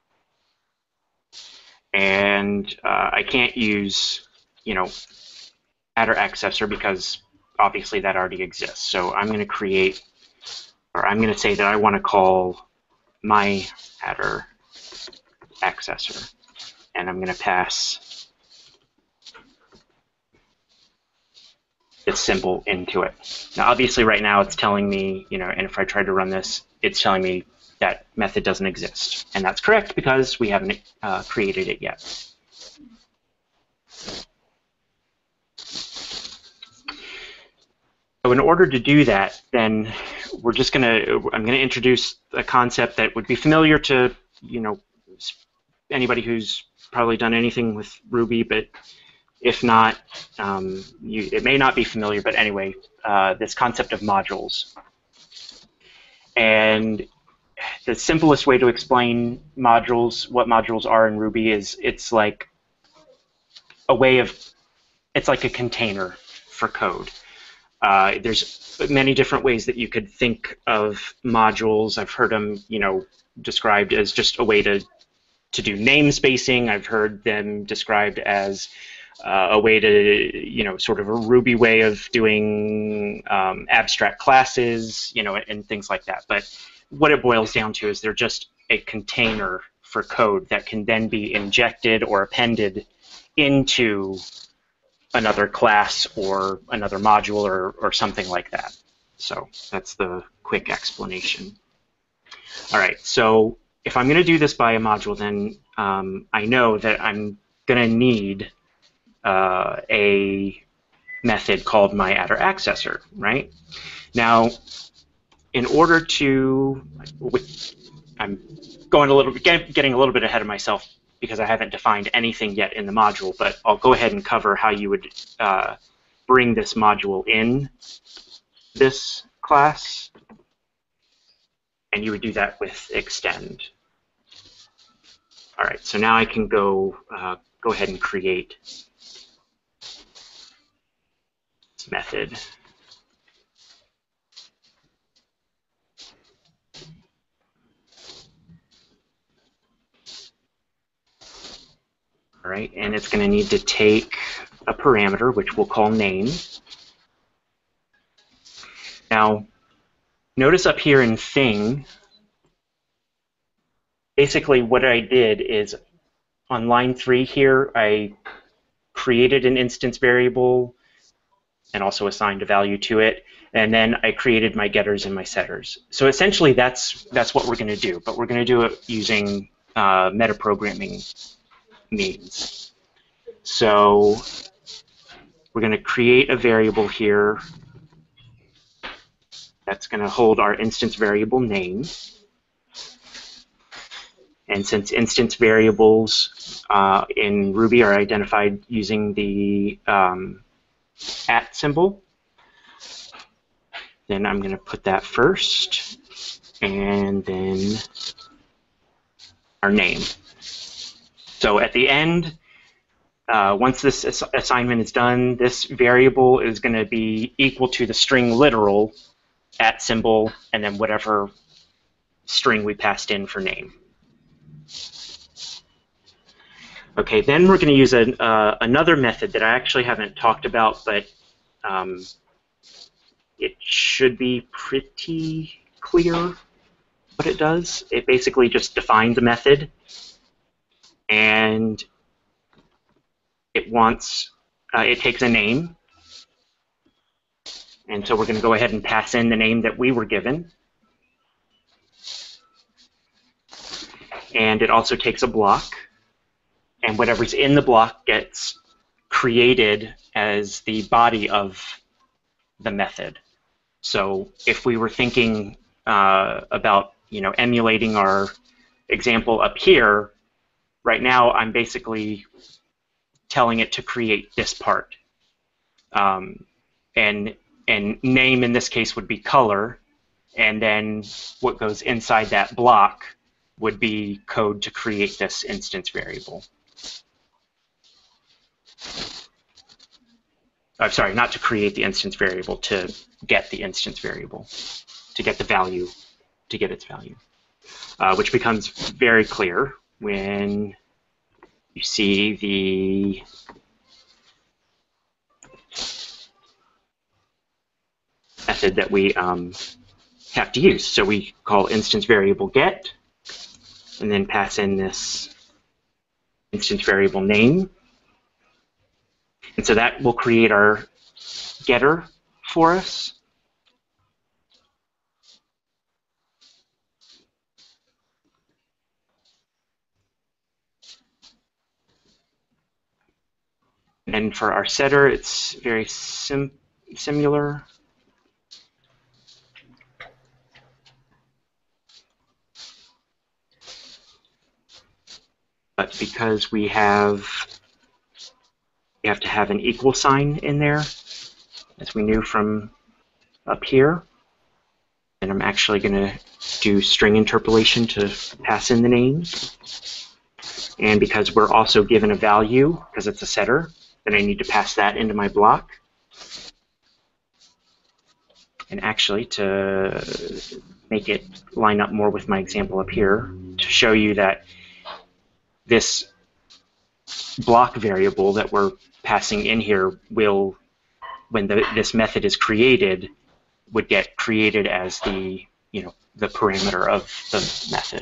Speaker 2: and uh, I can't use, you know, attr accessor because obviously that already exists. So I'm going to create, or I'm going to say that I want to call my attr accessor, and I'm going to pass this symbol into it. Now, obviously, right now it's telling me, you know, and if I try to run this, it's telling me that method doesn't exist, and that's correct because we haven't uh, created it yet. So in order to do that, then we're just going to, I'm going to introduce a concept that would be familiar to, you know, anybody who's probably done anything with Ruby, but if not, um, you, it may not be familiar, but anyway, uh, this concept of modules. And the simplest way to explain modules, what modules are in Ruby, is it's like a way of, it's like a container for code. Uh, there's many different ways that you could think of modules. I've heard them, you know, described as just a way to to do namespacing. I've heard them described as uh, a way to, you know, sort of a Ruby way of doing um, abstract classes, you know, and things like that. But what it boils down to is they're just a container for code that can then be injected or appended into another class or another module or, or something like that. So that's the quick explanation. All right, so if I'm going to do this by a module, then um, I know that I'm going to need uh, a method called my attr accessor, right? Now, in order to, I'm going a little bit, getting a little bit ahead of myself because I haven't defined anything yet in the module, but I'll go ahead and cover how you would uh, bring this module in this class, and you would do that with extend. All right, so now I can go uh, go ahead and create this method. All right, and it's going to need to take a parameter, which we'll call name. Now, notice up here in thing, basically what I did is on line three here, I created an instance variable and also assigned a value to it, and then I created my getters and my setters. So essentially that's, that's what we're going to do, but we're going to do it using uh, metaprogramming means. So we're going to create a variable here that's going to hold our instance variable name. And since instance variables uh, in Ruby are identified using the um, at symbol, then I'm going to put that first, and then our name. So at the end, uh, once this ass assignment is done, this variable is going to be equal to the string literal at symbol, and then whatever string we passed in for name. Okay, then we're going to use a, uh, another method that I actually haven't talked about, but um, it should be pretty clear what it does. It basically just defines a method, and it wants, uh, it takes a name, and so we're going to go ahead and pass in the name that we were given. And it also takes a block, and whatever's in the block gets created as the body of the method. So if we were thinking uh, about, you know, emulating our example up here, right now I'm basically telling it to create this part. Um, and, and name in this case would be color, and then what goes inside that block would be code to create this instance variable. I'm sorry, not to create the instance variable, to get the instance variable, to get the value, to get its value, uh, which becomes very clear when you see the method that we um, have to use. So we call instance variable get, and then pass in this instance variable name. And so that will create our getter for us. And for our setter, it's very sim similar. But because we have, we have to have an equal sign in there, as we knew from up here, and I'm actually going to do string interpolation to pass in the names. And because we're also given a value, because it's a setter, then I need to pass that into my block. And actually, to make it line up more with my example up here, to show you that this block variable that we're passing in here will, when the, this method is created, would get created as the, you know, the parameter of the method.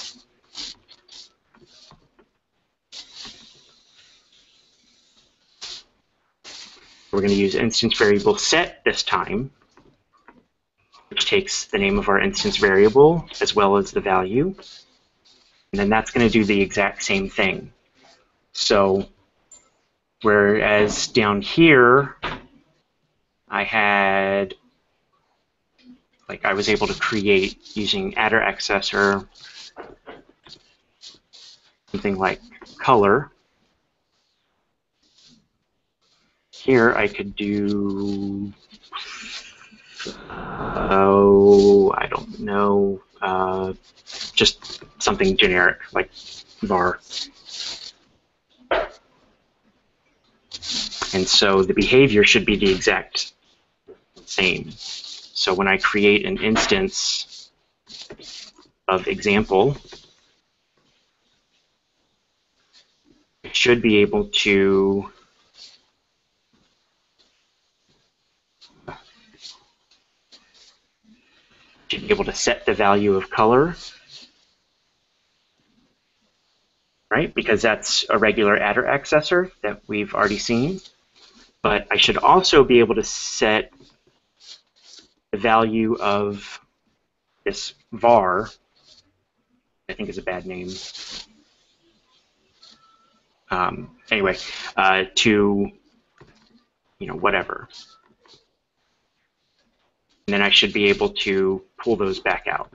Speaker 2: We're going to use instance variable set this time, which takes the name of our instance variable as well as the value. And then that's going to do the exact same thing. So whereas down here I had, like I was able to create using adder accessor something like color. Here I could do, oh, I don't know, uh, just something generic like var. And so the behavior should be the exact same. So when I create an instance of example, it should be able to should be able to set the value of color, right? Because that's a regular adder accessor that we've already seen. But I should also be able to set the value of this var, I think is a bad name. Um, anyway, uh, to you know, whatever. And then I should be able to pull those back out.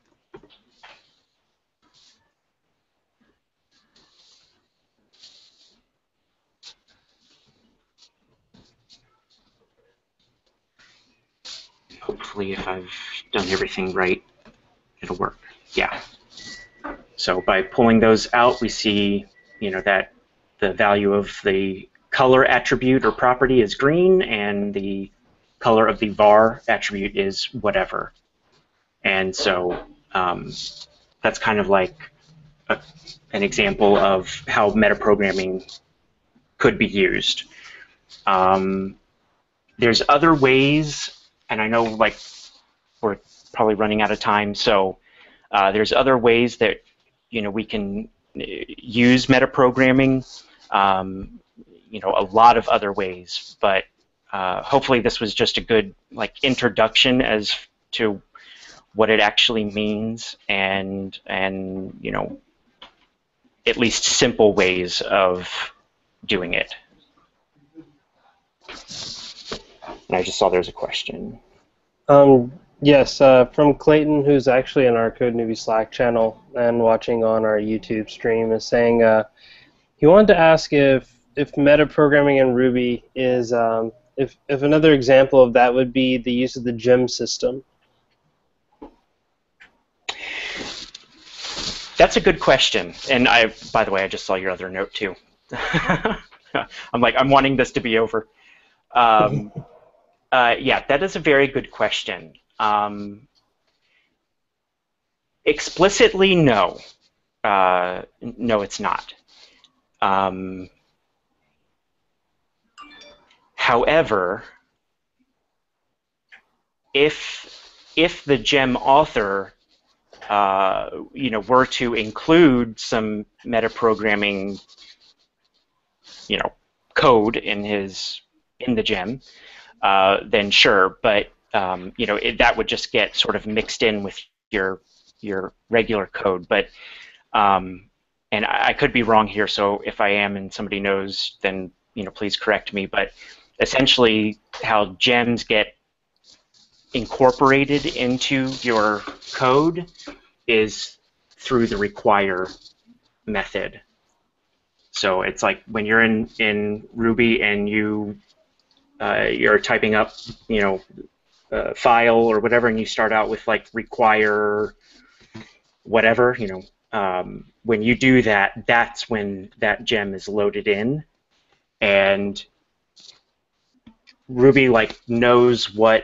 Speaker 2: Hopefully, if I've done everything right, it'll work. Yeah. So by pulling those out, we see, you know, that the value of the color attribute or property is green, and the color of the var attribute is whatever. And so um, that's kind of like a, an example of how metaprogramming could be used. Um, there's other ways, and I know like we're probably running out of time, so uh, there's other ways that you know we can use metaprogramming. Um, you know, a lot of other ways, but uh, hopefully this was just a good like introduction as to what it actually means, and and you know, at least simple ways of doing it. And I just saw there's a question.
Speaker 1: Um, yes, uh, from Clayton, who's actually in our CodeNewbie Slack channel and watching on our YouTube stream, is saying uh, he wanted to ask if if metaprogramming in Ruby is um, if if another example of that would be the use of the gem system.
Speaker 2: That's a good question, and I, by the way, I just saw your other note too. I'm like, I'm wanting this to be over. Um, uh, yeah, that is a very good question. Um, explicitly, no. Uh, no, it's not. Um, however, if if the gem author uh, you know, were to include some metaprogramming, you know, code in his in the gem, uh, then sure. But um, you know, it, that would just get sort of mixed in with your your regular code. But um, and I, I could be wrong here. So if I am and somebody knows, then you know, please correct me. But essentially, how gems get incorporated into your code is through the require method. So it's like when you're in in Ruby and you uh, you're typing up, you know, a file or whatever, and you start out with like require whatever, you know. Um, when you do that, that's when that gem is loaded in, and Ruby like knows what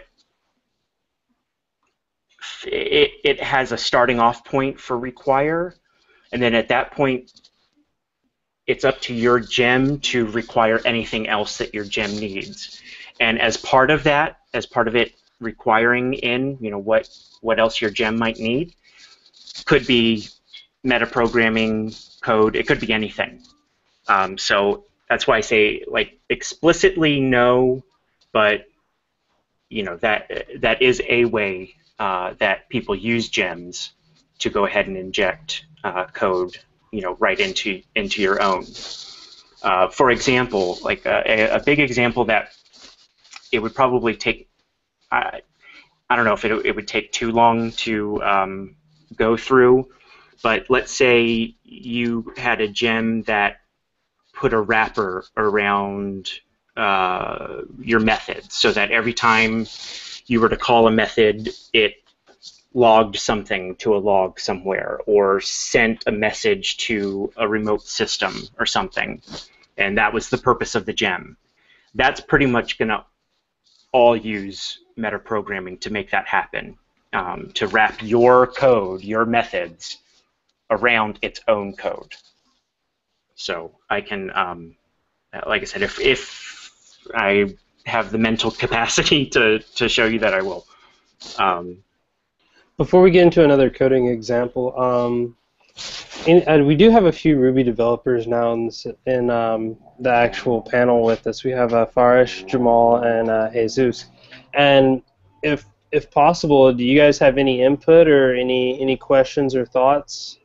Speaker 2: it, it has a starting off point for require, and then at that point it's up to your gem to require anything else that your gem needs. And as part of that, as part of it requiring in, you know, what what else your gem might need, could be metaprogramming code, it could be anything. Um, so that's why I say like explicitly no, but you know, that that is a way uh, that people use gems to go ahead and inject uh, code, you know, right into into your own. Uh, for example, like a, a big example that it would probably take, I, I don't know if it, it would take too long to um, go through, but let's say you had a gem that put a wrapper around uh, your method so that every time you were to call a method, it logged something to a log somewhere or sent a message to a remote system or something. And that was the purpose of the gem. That's pretty much going to all use metaprogramming to make that happen, um, to wrap your code, your methods, around its own code. So I can, um, like I said, if, if I have the mental capacity to, to show you that, I will. Um,
Speaker 1: Before we get into another coding example, um, in, uh, we do have a few Ruby developers now in, this, in um, the actual panel with us. We have uh, Farish, Jamal, and uh, Jesus. And if if possible, do you guys have any input or any any questions or thoughts?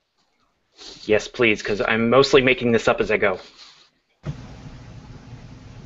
Speaker 2: Yes, please, because I'm mostly making this up as I go.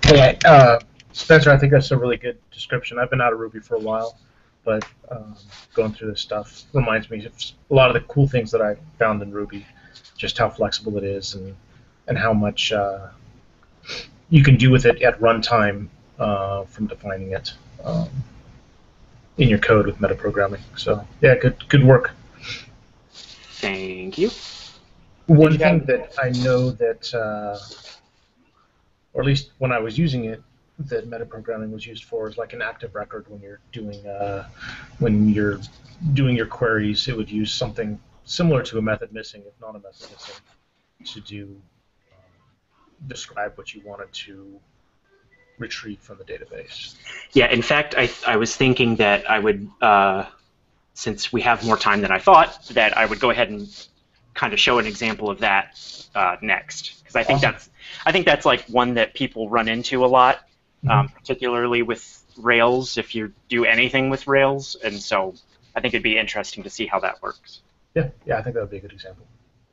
Speaker 3: Hey, uh, Spencer, I think that's a really good description. I've been out of Ruby for a while, but um, going through this stuff reminds me of a lot of the cool things that I found in Ruby, just how flexible it is and and how much uh, you can do with it at runtime uh, from defining it um, in your code with metaprogramming. So yeah, good good work.
Speaker 2: Thank you.
Speaker 3: One thing that I know that, uh, or at least when I was using it, that metaprogramming was used for is like an active record when you're doing uh, when you're doing your queries. It would use something similar to a method missing, if not a method missing, to do um, describe what you wanted to retrieve from the database.
Speaker 2: Yeah, in fact, I I was thinking that I would, uh, since we have more time than I thought, that I would go ahead and kind of show an example of that uh, next, because I think
Speaker 3: Awesome.
Speaker 2: that's I think that's like one that people run into a lot. Um, particularly with Rails, if you do anything with Rails, and so I think it'd be interesting to see how that works.
Speaker 3: Yeah, yeah, I think that would be a good example.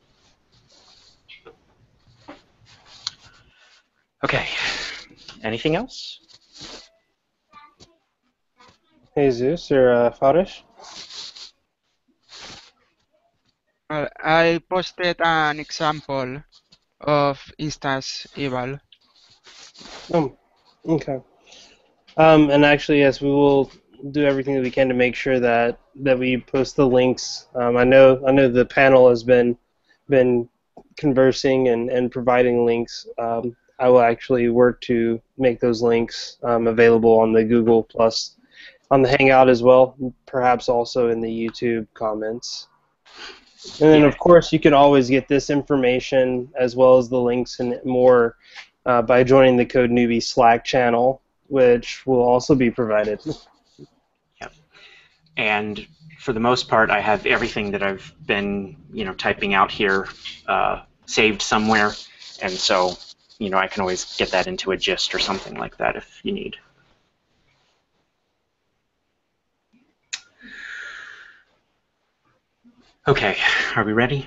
Speaker 2: Okay, anything else?
Speaker 1: Jesus or uh, Farish?
Speaker 4: Uh, I posted an example of instance eval.
Speaker 1: Oh, okay. Um, and actually, yes, we will do everything that we can to make sure that, that we post the links. Um, I know I know the panel has been been conversing and, and providing links. Um, I will actually work to make those links um, available on the Google Plus, on the Hangout as well, perhaps also in the YouTube comments. And then,
Speaker 2: Yeah.
Speaker 1: of course, you can always get this information as well as the links and more uh, by joining the CodeNewbie Slack channel, which will also be provided.
Speaker 2: Yep. And for the most part, I have everything that I've been, you know, typing out here uh, saved somewhere, and so, you know, I can always get that into a gist or something like that if you need. Okay, are we ready?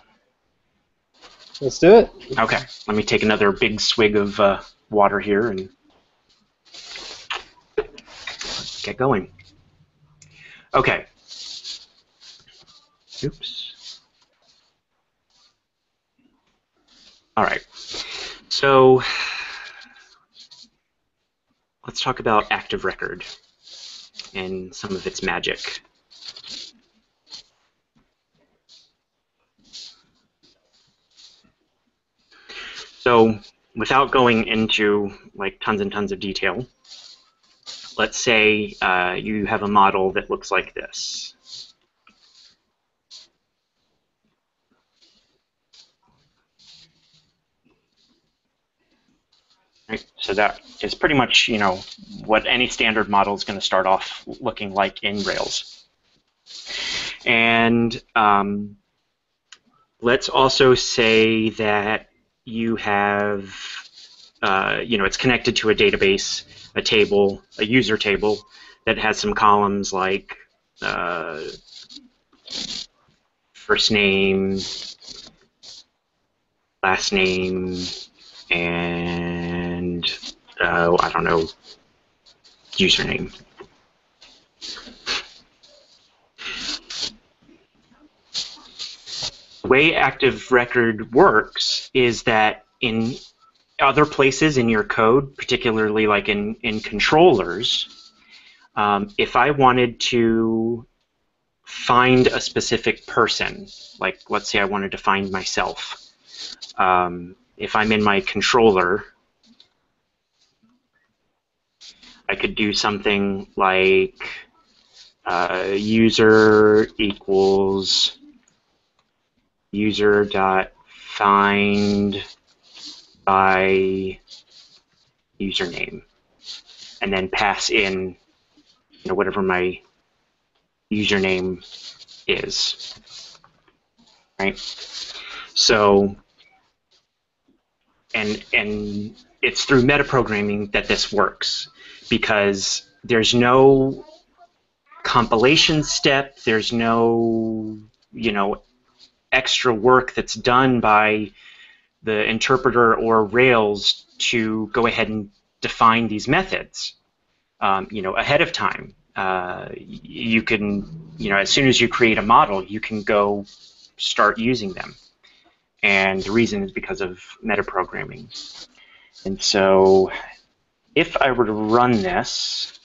Speaker 1: Let's do it.
Speaker 2: Okay, let me take another big swig of uh, water here and get going. Okay. Oops. All right. So let's talk about active record and some of its magic. So without going into like tons and tons of detail, let's say uh, you have a model that looks like this. Right, so that is pretty much, you know, what any standard model is going to start off looking like in Rails. And um, let's also say that you have, uh, you know, it's connected to a database, a table, a user table that has some columns like uh, first name, last name, and uh, I don't know, username. The way Active Record works is that in other places in your code, particularly like in, in controllers, um, if I wanted to find a specific person, like let's say I wanted to find myself, um, if I'm in my controller, I could do something like uh, user equals user dot find by username, and then pass in, you know, whatever my username is, right? So, and and it's through metaprogramming that this works, because there's no compilation step, there's no, you know, extra work that's done by the interpreter or Rails to go ahead and define these methods, um, you know, ahead of time. Uh, you can, you know, as soon as you create a model, you can go start using them. And the reason is because of metaprogramming. And so if I were to run this,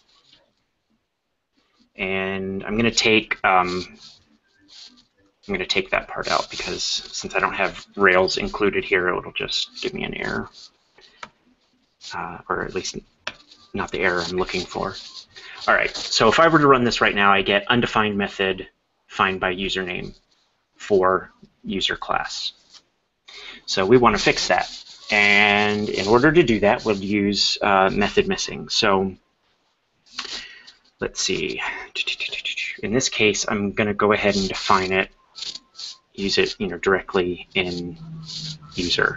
Speaker 2: and I'm going to take, um, I'm going to take that part out because since I don't have Rails included here, it'll just give me an error, uh, or at least not the error I'm looking for. All right, so if I were to run this right now, I get undefined method find by username for user class. So we want to fix that. And in order to do that, we'll use uh, method missing. So let's see. In this case, I'm going to go ahead and define it, use it, you know, directly in user.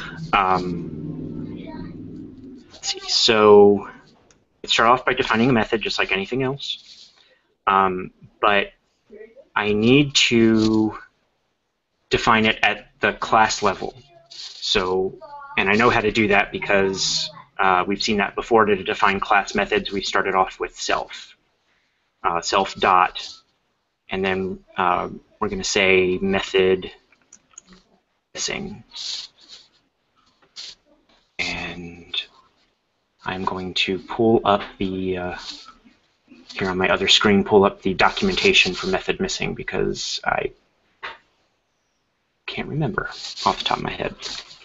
Speaker 2: Um, let's see. So start off by defining a method just like anything else. Um, but I need to define it at the class level. So, and I know how to do that because uh, we've seen that before. To define class methods, we started off with self, uh, self dot, and then uh, we're going to say method missing. And I'm going to pull up the, uh, here on my other screen, pull up the documentation for method missing because I can't remember off the top of my head.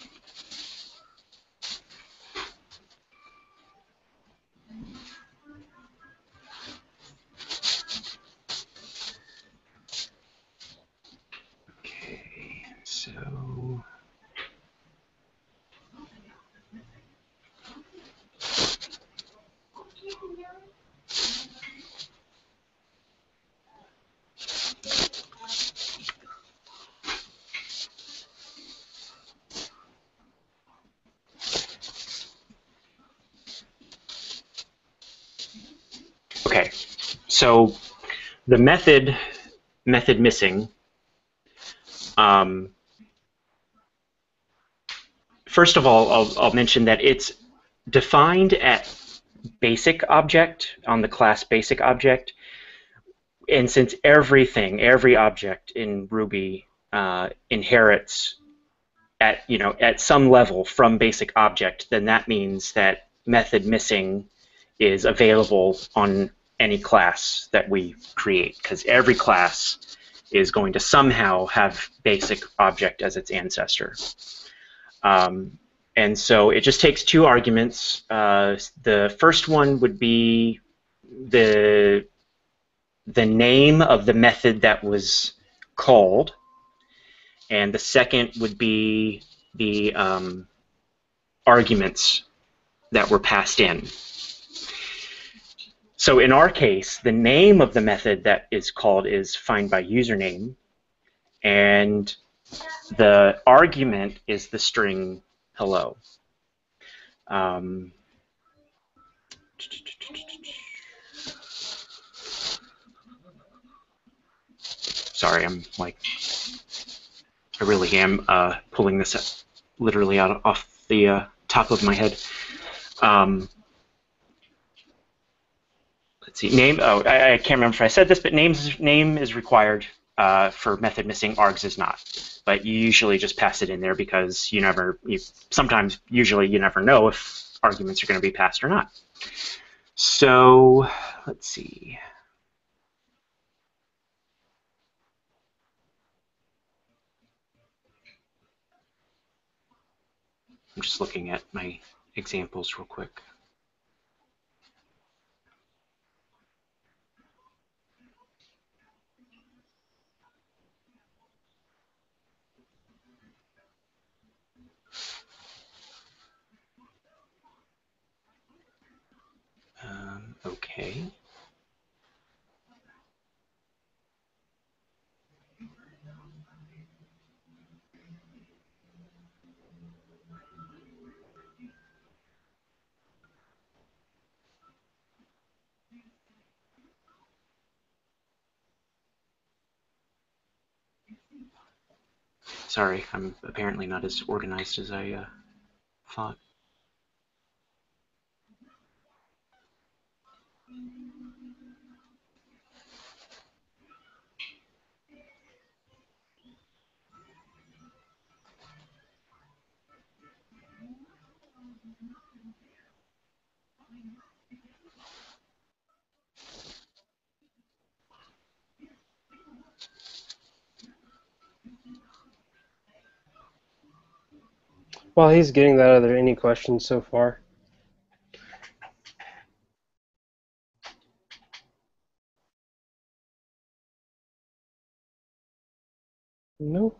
Speaker 2: Okay, so okay, so the method method missing. Um, first of all, I'll, I'll mention that it's defined at basic object on the class basic object, and since everything, every object in Ruby uh, inherits at you know at some level from basic object, then that means that method missing is available on any class that we create, because every class is going to somehow have basic object as its ancestor. Um, and so it just takes two arguments. Uh, the first one would be the, the name of the method that was called, and the second would be the um, arguments that were passed in. So in our case, the name of the method that is called is find by username, and the argument is the string hello. Um, sorry, I'm like, I really am uh, pulling this literally out off the uh, top of my head. Um, let's see, name. Oh, I, I can't remember if I said this, but names name is required uh, for method missing. Args is not. But you usually just pass it in there because you never. You sometimes, usually, you never know if arguments are going to be passed or not. So let's see. I'm just looking at my examples real quick. Um, okay. Sorry, I'm apparently not as organized as I uh, thought.
Speaker 1: While he's getting that, are there any questions so far? Nope.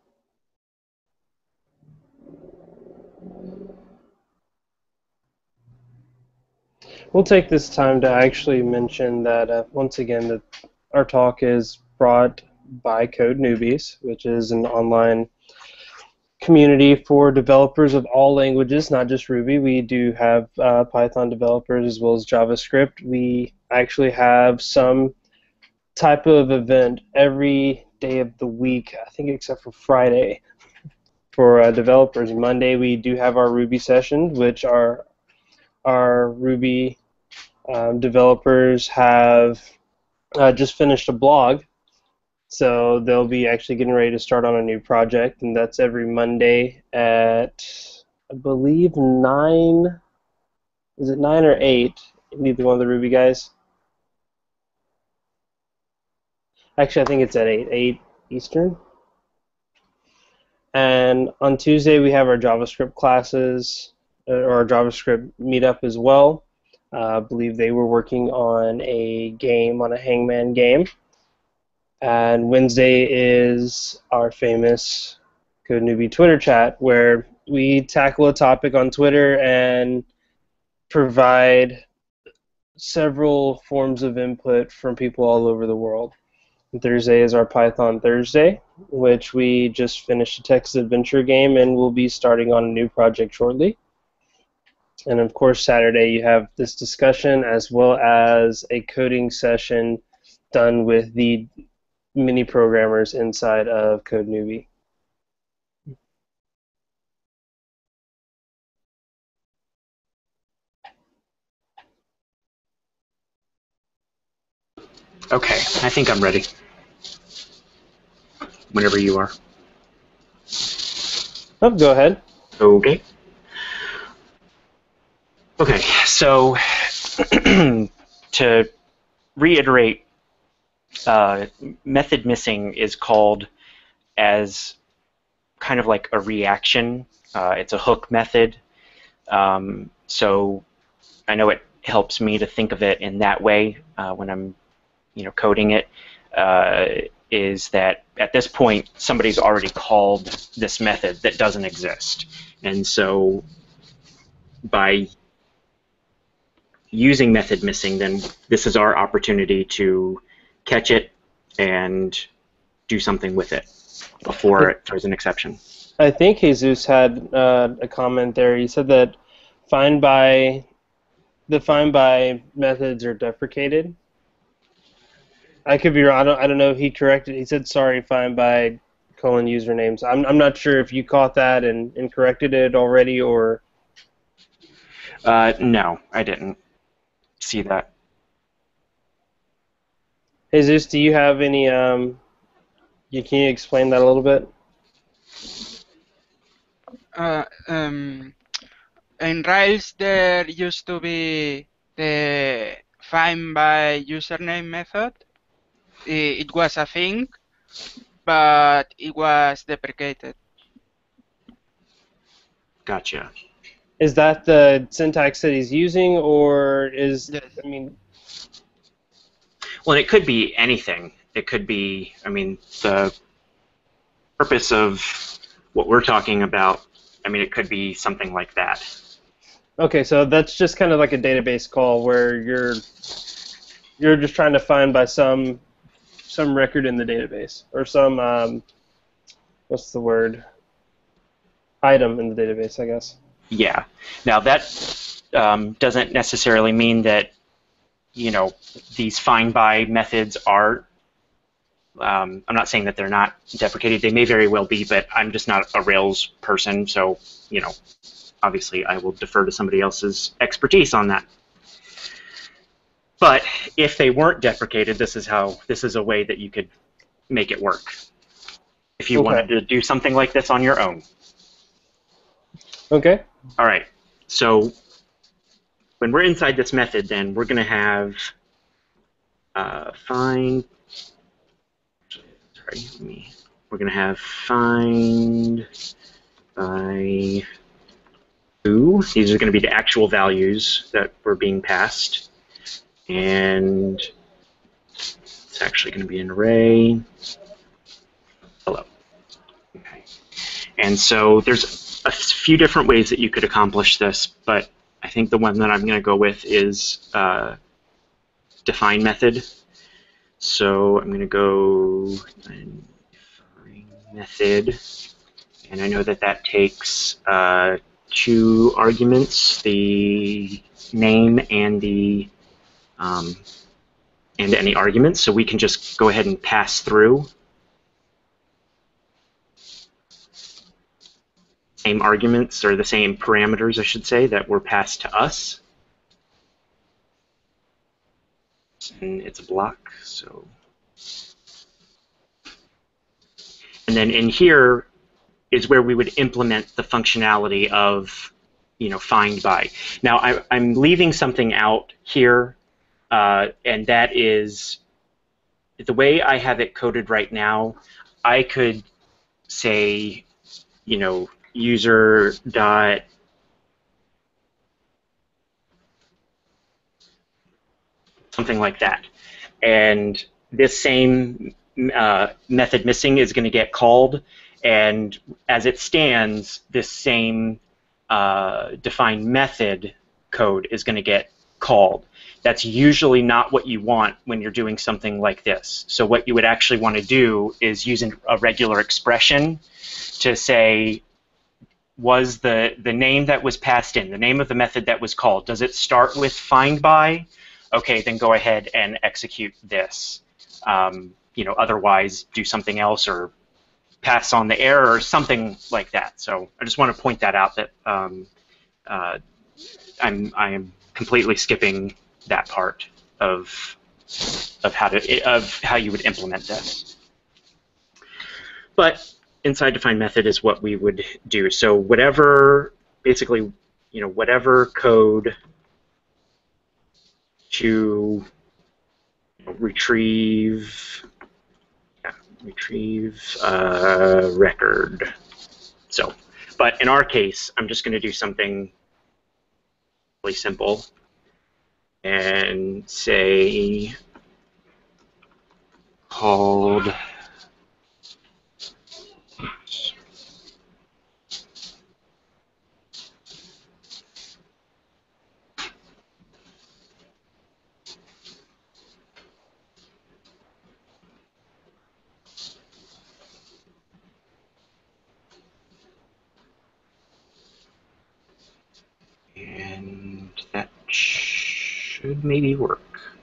Speaker 1: We'll take this time to actually mention that uh, once again that our talk is brought by CodeNewbies, which is an online community for developers of all languages, not just Ruby. We do have uh, Python developers as well as JavaScript. We actually have some type of event every day of the week, I think except for Friday, for uh, developers. Monday we do have our Ruby sessions, which are our Ruby um, developers have uh, just finished a blog. So they'll be actually getting ready to start on a new project, and that's every Monday at, I believe, nine. Is it nine or eight? Neither one of the Ruby guys. Actually, I think it's at eight, eight Eastern. And on Tuesday we have our JavaScript classes, or our JavaScript meetup as well. Uh, I believe they were working on a game, on a Hangman game. And Wednesday is our famous CodeNewbie Twitter chat, where we tackle a topic on Twitter and provide several forms of input from people all over the world. And Thursday is our Python Thursday, which we just finished a text adventure game and we'll be starting on a new project shortly. And of course, Saturday you have this discussion as well as a coding session done with the mini programmers inside of CodeNewbie.
Speaker 2: Okay, I think I'm ready. Whenever you are.
Speaker 1: Oh, go ahead.
Speaker 2: Okay. Okay, so to reiterate, uh, method missing is called as kind of like a reaction. Uh, it's a hook method. Um, so I know it helps me to think of it in that way uh, when I'm, you know, coding it. Uh, is that at this point somebody's already called this method that doesn't exist, and so by using method missing, then this is our opportunity to catch it and do something with it before it throws an exception.
Speaker 1: I think Jesus had uh, a comment there. He said that find by the find by methods are deprecated. I could be wrong. I don't, I don't know if he corrected. He said sorry, find by colon usernames. I'm I'm not sure if you caught that and, and corrected it already or.
Speaker 2: Uh, no, I didn't see that.
Speaker 1: Jesus, do you have any? Um, you can you explain that a little bit?
Speaker 4: Uh, um, in Rails, there used to be the find by username method. It was a thing, but it was deprecated.
Speaker 2: Gotcha.
Speaker 1: Is that the syntax that he's using, or is
Speaker 4: Yes.
Speaker 1: I mean?
Speaker 2: Well, it could be anything. It could be, I mean, the purpose of what we're talking about, I mean, it could be something like that.
Speaker 1: Okay, so that's just kind of like a database call where you're you're just trying to find by some some record in the database or some um, what's the word? Item in the database, I guess.
Speaker 2: Yeah. Now that um, doesn't necessarily mean that, you know, these find by methods are. Um, I'm not saying that they're not deprecated. They may very well be, but I'm just not a Rails person, so, you know, obviously I will defer to somebody else's expertise on that. But if they weren't deprecated, this is how this is a way that you could make it work. If you
Speaker 1: Okay.
Speaker 2: wanted to do something like this on your own.
Speaker 1: Okay.
Speaker 2: All right. So when we're inside this method, then we're going to have uh, find. Sorry, let me. We're going to have find by who. These are going to be the actual values that were being passed, and it's actually going to be an array. Hello. Okay. And so there's a few different ways that you could accomplish this, but I think the one that I'm going to go with is uh, define method. So I'm going to go and define method, and I know that that takes uh, two arguments, the name and the um, and any arguments. So we can just go ahead and pass through same arguments, or the same parameters, I should say, that were passed to us. And it's a block, so. And then in here is where we would implement the functionality of, you know, find by. Now I, I'm leaving something out here, uh, and that is the way I have it coded right now. I could say, you know, user dot something like that, and this same uh, method missing is going to get called, and as it stands, this same uh, defined method code is going to get called. That's usually not what you want when you're doing something like this. So what you would actually want to do is use a regular expression to say, was the, the name that was passed in, the name of the method that was called, does it start with find by? Okay, then go ahead and execute this. Um, you know, otherwise do something else or pass on the error or something like that. So I just want to point that out, that um, uh, I'm I'm completely skipping that part of of how to of how you would implement this. But inside define method is what we would do. So whatever, basically, you know, whatever code to you know, retrieve, yeah, retrieve uh, record. So, but in our case, I'm just going to do something really simple and say called and that should maybe work.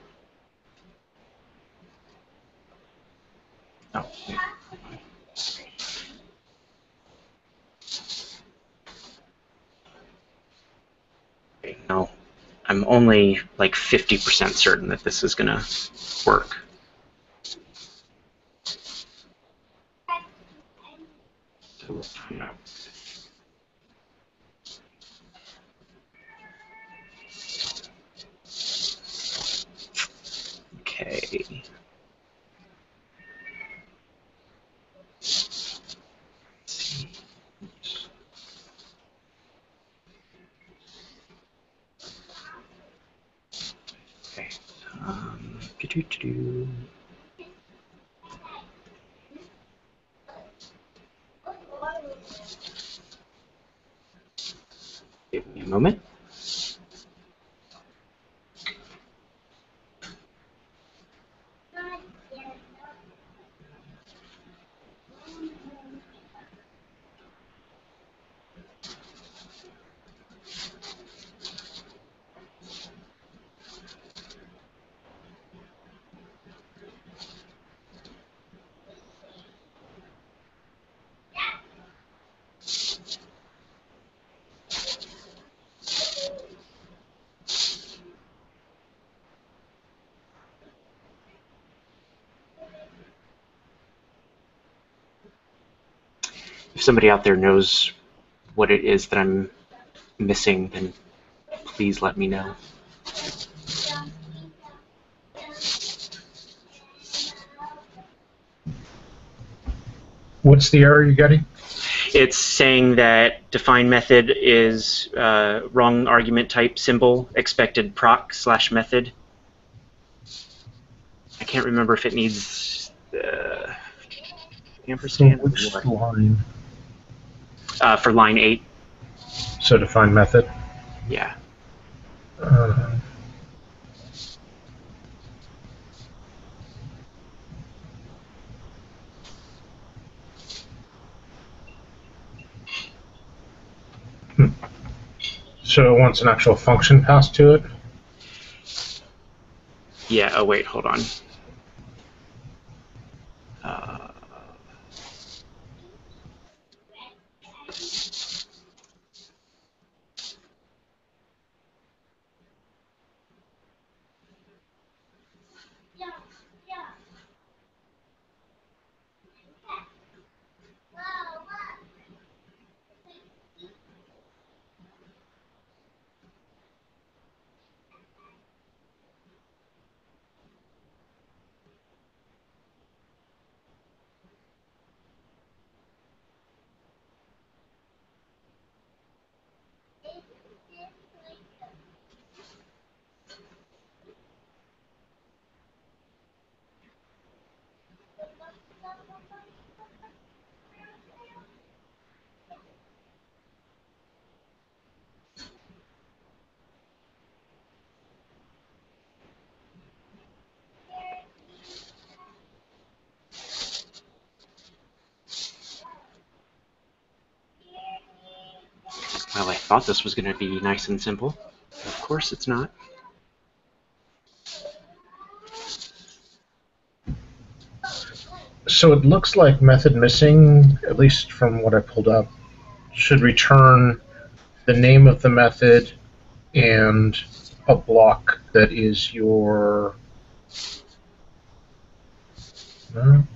Speaker 2: Oh, wait. Okay, now I'm only like fifty percent certain that this is going to work. So, no. Okay. Okay. Um, doo-doo-doo-doo. Give me a moment. if somebody out there knows what it is that I'm missing, then please let me know.
Speaker 3: What's the error you're getting?
Speaker 2: It's saying that define method is uh, wrong argument type symbol expected proc slash method. I can't remember if it needs uh, ampersand
Speaker 3: So which
Speaker 2: or what.
Speaker 3: line?
Speaker 2: Uh, for line eight.
Speaker 3: So define method.
Speaker 2: Yeah.
Speaker 3: Uh, hmm. So it wants an actual function passed to it?
Speaker 2: Yeah. Oh wait, hold on. Uh, well, I thought this was going to be nice and simple. Of course it's not.
Speaker 3: So it looks like method missing, at least from what I pulled up, should return the name of the method and a block that is your... No?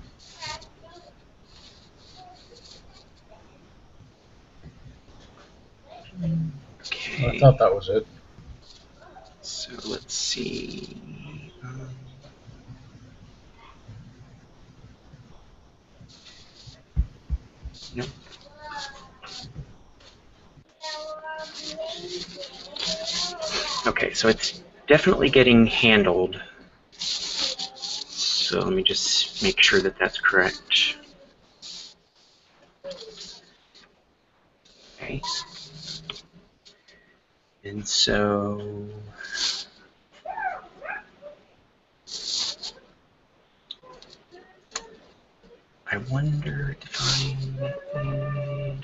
Speaker 2: Okay.
Speaker 3: I thought that was it.
Speaker 2: So let's see. Um, nope. Okay, so it's definitely getting handled. So let me just make sure that that's correct. Okay. And so I wonder, define method.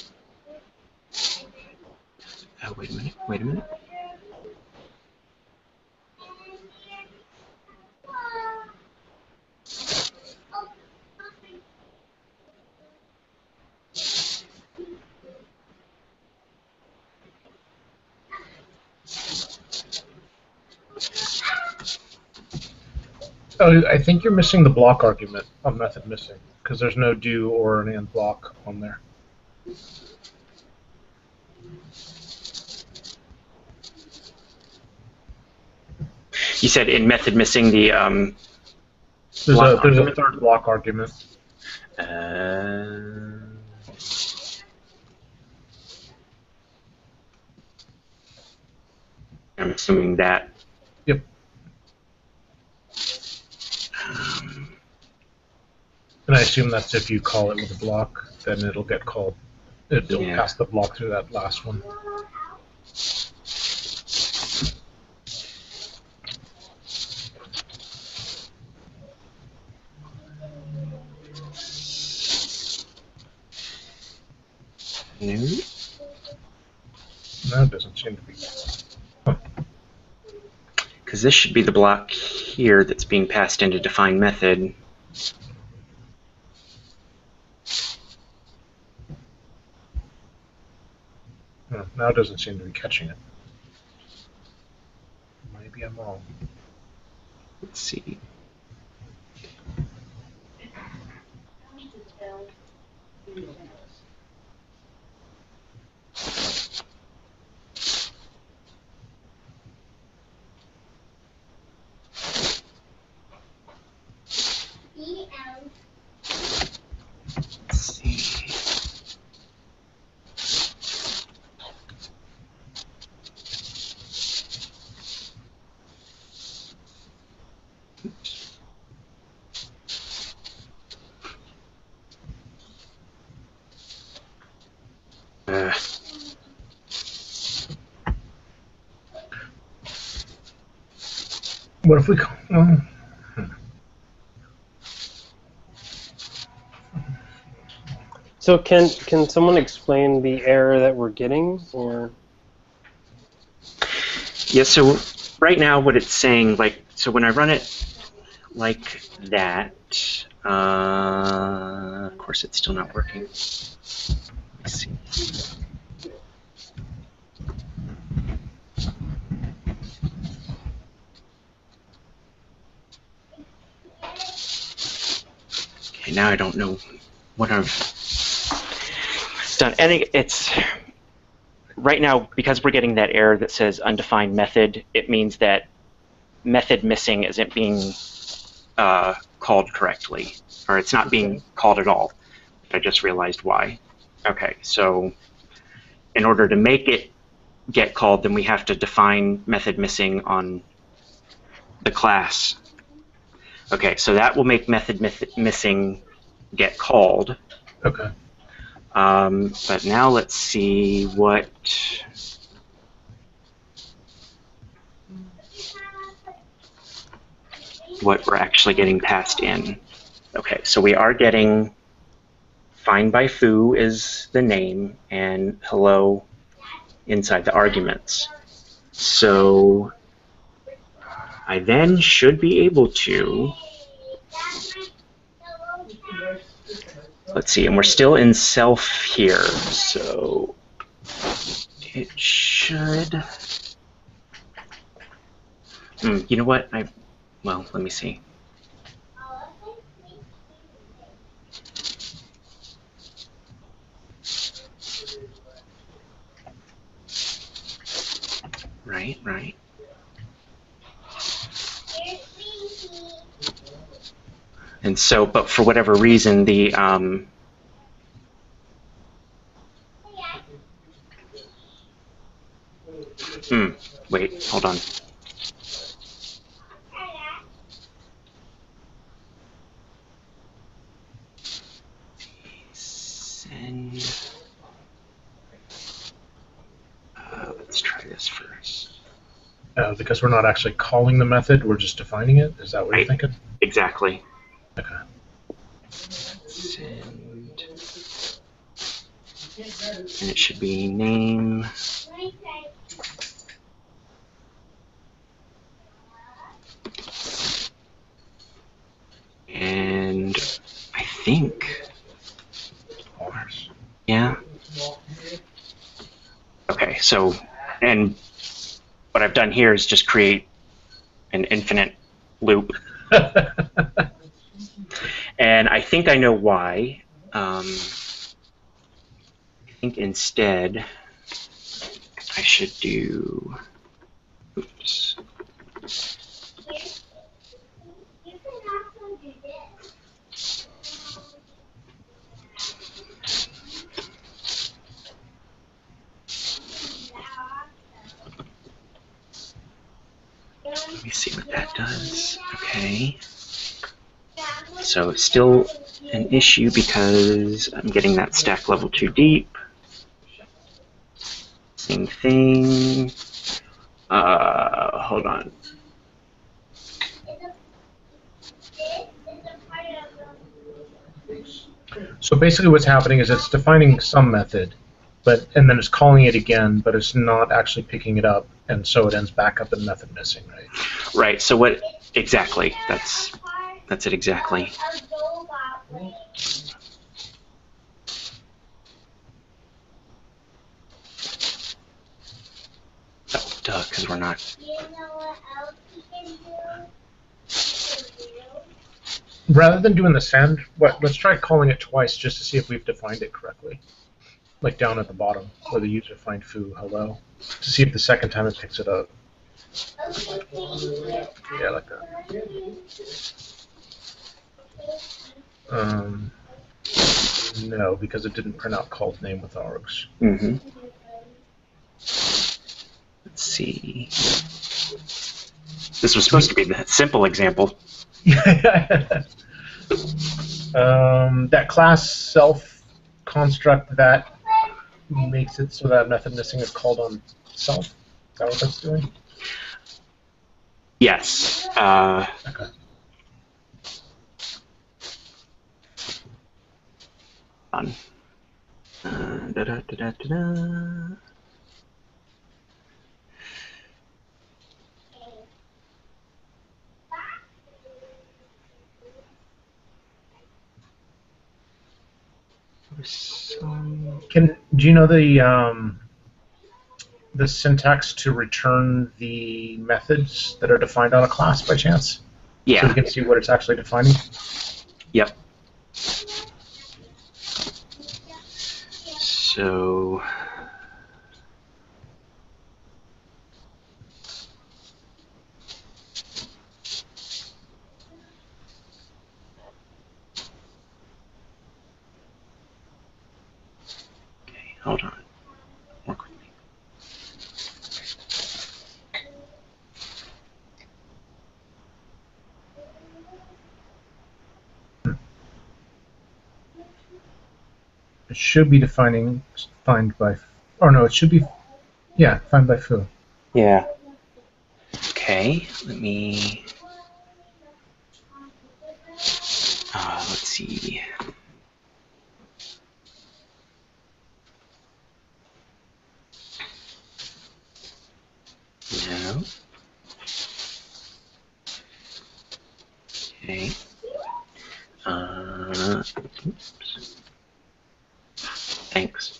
Speaker 2: Oh, wait a minute, wait a minute.
Speaker 3: Oh, I think you're missing the block argument of method missing, because there's no do or an and block on there.
Speaker 2: You said in method missing the um,
Speaker 3: There's
Speaker 2: block
Speaker 3: a there's a
Speaker 2: argument?
Speaker 3: third block argument.
Speaker 2: Uh, I'm assuming that.
Speaker 3: Yep.
Speaker 2: Um,
Speaker 3: And I assume that's if you call it with a block, then it'll get called. It'll
Speaker 2: Yeah.
Speaker 3: pass the block through that last one.
Speaker 2: no.
Speaker 3: No, it doesn't seem to be.
Speaker 2: Because this should be the block here that's being passed into define method.
Speaker 3: No, now it doesn't seem to be catching it. Maybe I'm wrong.
Speaker 2: Let's see. Uh,
Speaker 3: What if we call? Oh.
Speaker 1: So can can someone explain the error that we're getting, or?
Speaker 2: yeah, so right now what it's saying, like, so when I run it like that, uh, of course it's still not working. Let's see. Okay, now I don't know what I've done. And it, it's right now, because we're getting that error that says undefined method, it means that method missing isn't being uh, called correctly, or it's not being called at all. I just realized why. Okay, so in order to make it get called, then we have to define method missing on the class. Okay, so that will make method missing get called.
Speaker 3: Okay.
Speaker 2: Um, but now let's see what what we're actually getting passed in. Okay, so we are getting find by foo is the name and hello inside the arguments. So I then should be able to, let's see, and we're still in self here, so it should, hmm, you know what, I, well, let me see. Right, right. And so, but for whatever reason, the um, hmm, wait, hold on. Send. Uh, let's try this first.
Speaker 3: Uh, because we're not actually calling the method, we're just defining it? Is that what
Speaker 2: Right.
Speaker 3: you're thinking?
Speaker 2: Exactly.
Speaker 3: Okay.
Speaker 2: Send. And it should be name. And I think, yeah. Okay, so, and what I've done here is just create an infinite loop. And I think I know why. Um, I think instead I should do, oops. Let me see what that does. Okay. So it's still an issue because I'm getting that stack level too deep. Same thing. Uh, hold on.
Speaker 3: So basically what's happening is it's defining some method, but and then it's calling it again, but it's not actually picking it up, and so it ends back up in method missing, right?
Speaker 2: Right, so what, exactly, that's, that's it exactly. Oh, duh, because we're not.
Speaker 3: rather than doing the send, what, let's try calling it twice just to see if we've defined it correctly. Like down at the bottom, where the user find foo hello, to see if the second time it picks it up. Yeah, like that. Um, no, because it didn't print out called name with args.
Speaker 2: Mm-hmm. Let's see. This was supposed to be the simple example.
Speaker 3: um, that class self construct that makes it so that method missing is called on self. Is that what that's doing?
Speaker 2: Yes. Uh,
Speaker 3: okay.
Speaker 2: On. Uh, da, da, da, da, da.
Speaker 3: Can do you know the um, the syntax to return the methods that are defined on a class by chance?
Speaker 2: Yeah.
Speaker 3: So we can see what it's actually defining.
Speaker 2: Yep. So. Okay, hold on. More quickly.
Speaker 3: It should be defining find by, or no, it should be, yeah, find by foo.
Speaker 2: Yeah. Okay, let me. Uh, let's see. No. Okay. Uh, oops. Thanks.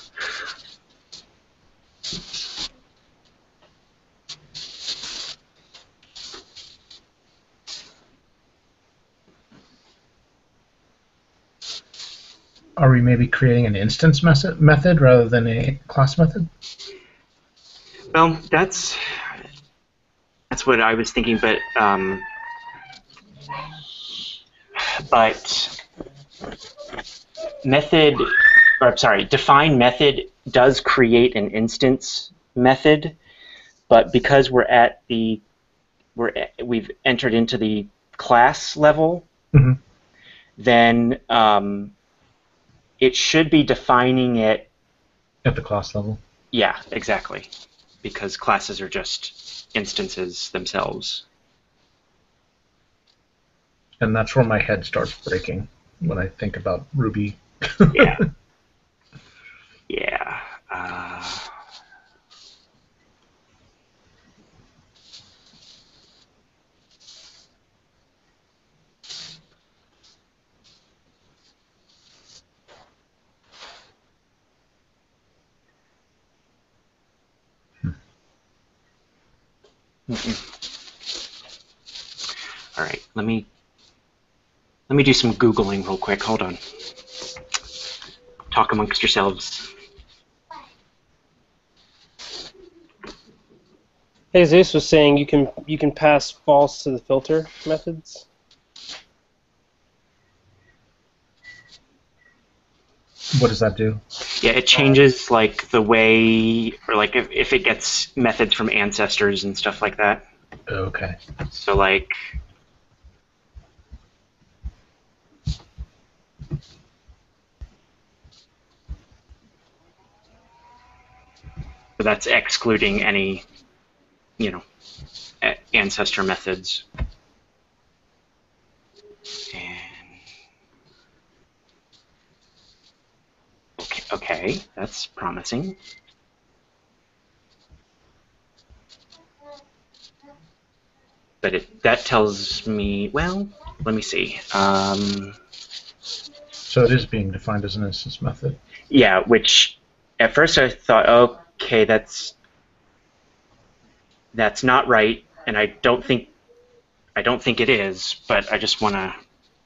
Speaker 3: Are we maybe creating an instance method method rather than a class method?
Speaker 2: Well, that's that's what I was thinking, but um, but method, or I'm sorry, define method does create an instance method, but because we're at the we're at, we've entered into the class level,
Speaker 3: mm-hmm.
Speaker 2: then um, it should be defining it
Speaker 3: at the class level.
Speaker 2: Yeah, exactly, because classes are just instances themselves.
Speaker 3: And that's where my head starts breaking when I think about Ruby.
Speaker 2: Yeah. Yeah. Uh, Mm-mm. All right, let me let me do some Googling real quick. Hold on. Talk amongst yourselves.
Speaker 1: Hey, Zeus was saying you can you can pass false to the filter methods.
Speaker 3: What does that do?
Speaker 2: Yeah, it changes like the way, or like if, if it gets methods from ancestors and stuff like that.
Speaker 3: Okay.
Speaker 2: So like, so that's excluding any, you know, ancestor methods. And okay, okay, that's promising. But it, that tells me, well, let me see. Um,
Speaker 3: so it is being defined as an instance method.
Speaker 2: Yeah, which at first I thought, okay, that's that's not right, and I don't think I don't think it is, but I just want to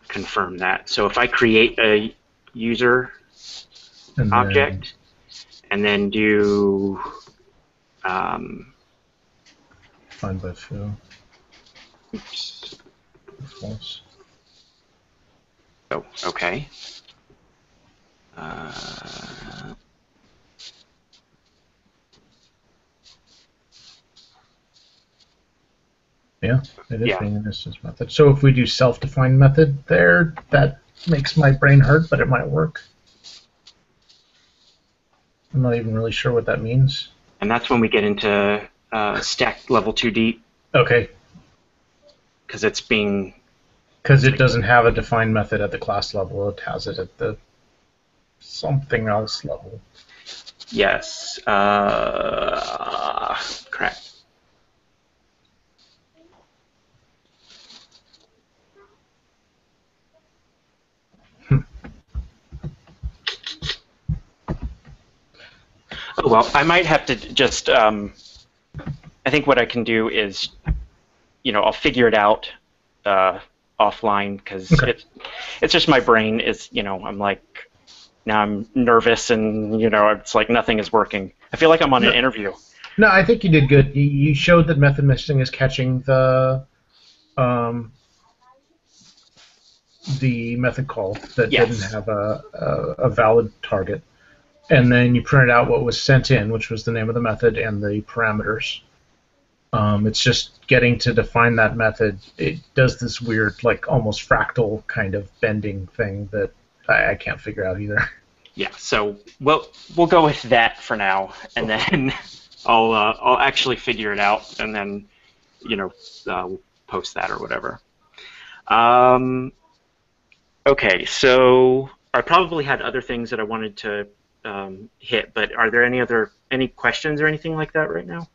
Speaker 2: confirm that. So if I create a user
Speaker 3: And
Speaker 2: object and then do um,
Speaker 3: find by field.
Speaker 2: oops.
Speaker 3: False.
Speaker 2: Oh, okay. Uh,
Speaker 3: Yeah, it is
Speaker 2: Yeah.
Speaker 3: being an instance method. So if we do self-defined method there, that makes my brain hurt, but it might work. I'm not even really sure what that means.
Speaker 2: and that's when we get into uh, stack level two deep,
Speaker 3: Okay,
Speaker 2: because it's being
Speaker 3: because it doesn't have a defined method at the class level. It has it at the something else level.
Speaker 2: yes. Uh, crap. Oh, well, I might have to just, um, I think what I can do is, you know, I'll figure it out uh, offline, because
Speaker 3: Okay.
Speaker 2: it, it's just my brain is, you know, I'm like, now I'm nervous and, you know, it's like nothing is working. I feel like I'm on an
Speaker 3: No.
Speaker 2: interview.
Speaker 3: No, I think you did good. You, you showed that method missing is catching the um, the method call that
Speaker 2: Yes.
Speaker 3: didn't have a, a, a valid target. And then you printed out what was sent in, which was the name of the method and the parameters. Um, it's just getting to define that method. It does this weird, like almost fractal kind of bending thing that I, I can't figure out either.
Speaker 2: Yeah, so we'll we'll go with that for now, and then I'll uh, I'll actually figure it out, and then you know uh, we'll post that or whatever. Um, okay, so I probably had other things that I wanted to um, hit, but are there any other any questions or anything like that right now?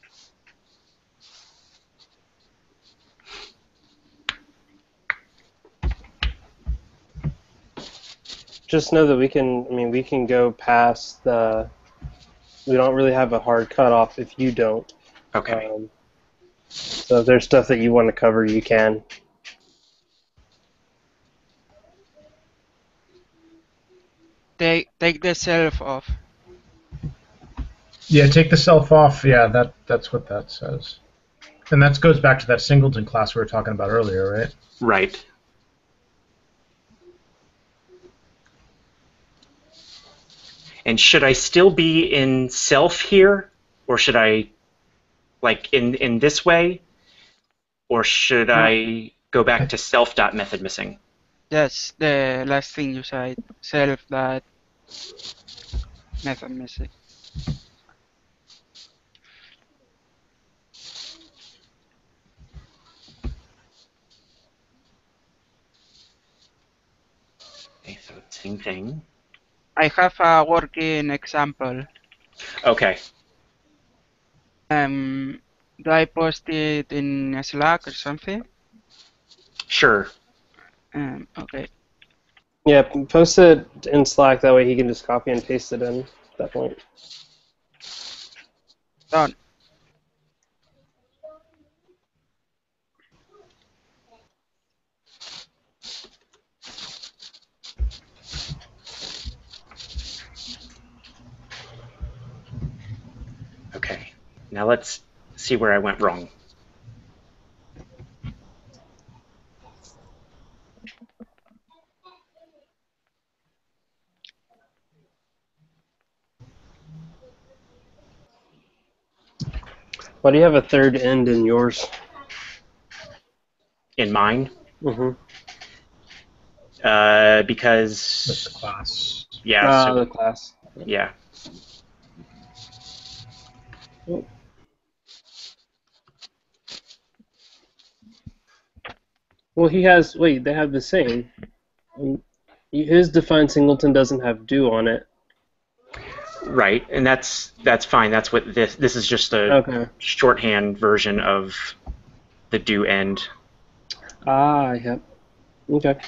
Speaker 1: Just know that we can, I mean, we can go past the, we don't really have a hard cutoff if you don't.
Speaker 2: Okay.
Speaker 1: Um, so if there's stuff that you want to cover, you can.
Speaker 4: Take take the self off.
Speaker 3: Yeah, take the self off. Yeah, that that's what that says. And that goes back to that singleton class we were talking about earlier, right?
Speaker 2: Right. And should I still be in self here, or should I, like, in, in this way, or should I go back to self.method missing?
Speaker 4: Yes, the last thing you said, self that method missing.
Speaker 2: Okay, so same thing.
Speaker 4: I have a working example.
Speaker 2: Okay.
Speaker 4: Um, do I post it in Slack or something?
Speaker 2: Sure.
Speaker 4: Um, okay.
Speaker 1: Yeah, post it in Slack, that way he can just copy and paste it in at that point.
Speaker 4: Done.
Speaker 2: Okay. Now let's see where I went wrong.
Speaker 1: Why do you have a third end in yours?
Speaker 2: In mine,
Speaker 1: Mm-hmm.
Speaker 2: uh,
Speaker 3: That's
Speaker 2: because
Speaker 3: the class.
Speaker 2: yeah,
Speaker 1: Ah,
Speaker 2: so
Speaker 1: the class.
Speaker 2: yeah.
Speaker 1: Well, he has. Wait, they have the same. Um, His defined singleton doesn't have do on it.
Speaker 2: Right, and that's that's fine. That's what this this is just a
Speaker 1: Okay.
Speaker 2: shorthand version of the do end.
Speaker 1: Ah, yep. Okay.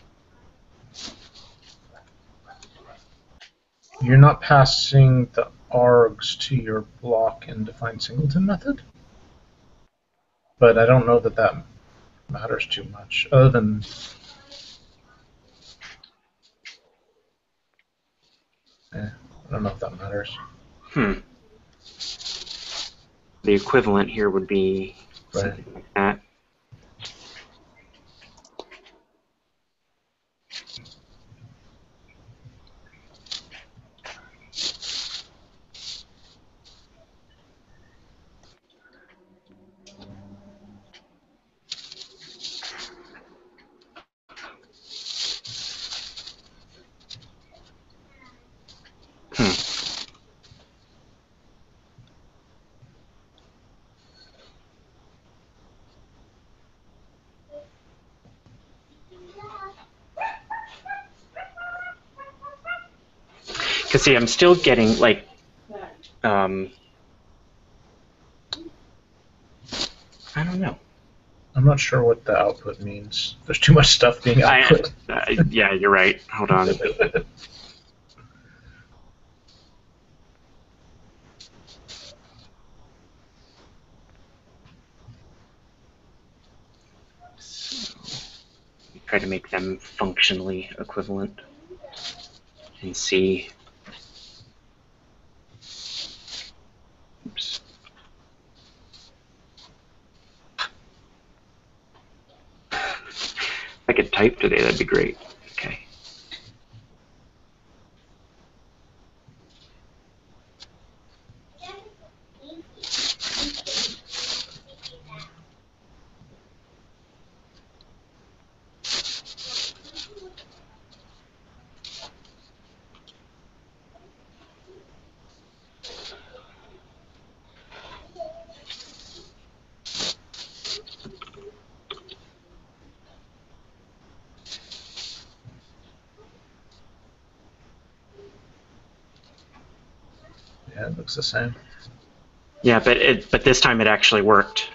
Speaker 3: You're not passing the args to your block in define singleton method? But I don't know that that matters too much, other than Yeah, I don't know if that matters.
Speaker 2: Hmm. The equivalent here would be
Speaker 3: Right.
Speaker 2: something like that. Hmm. Because see, I'm still getting like, um, I don't know.
Speaker 3: I'm not sure what the output means. There's too much stuff being output.
Speaker 2: I, uh, yeah, you're right. Hold on. Try to make them functionally equivalent and see. Oops. If I could type today, that'd be great. Okay.
Speaker 3: Yeah, it looks the same.
Speaker 2: Yeah, but it, but this time it actually worked.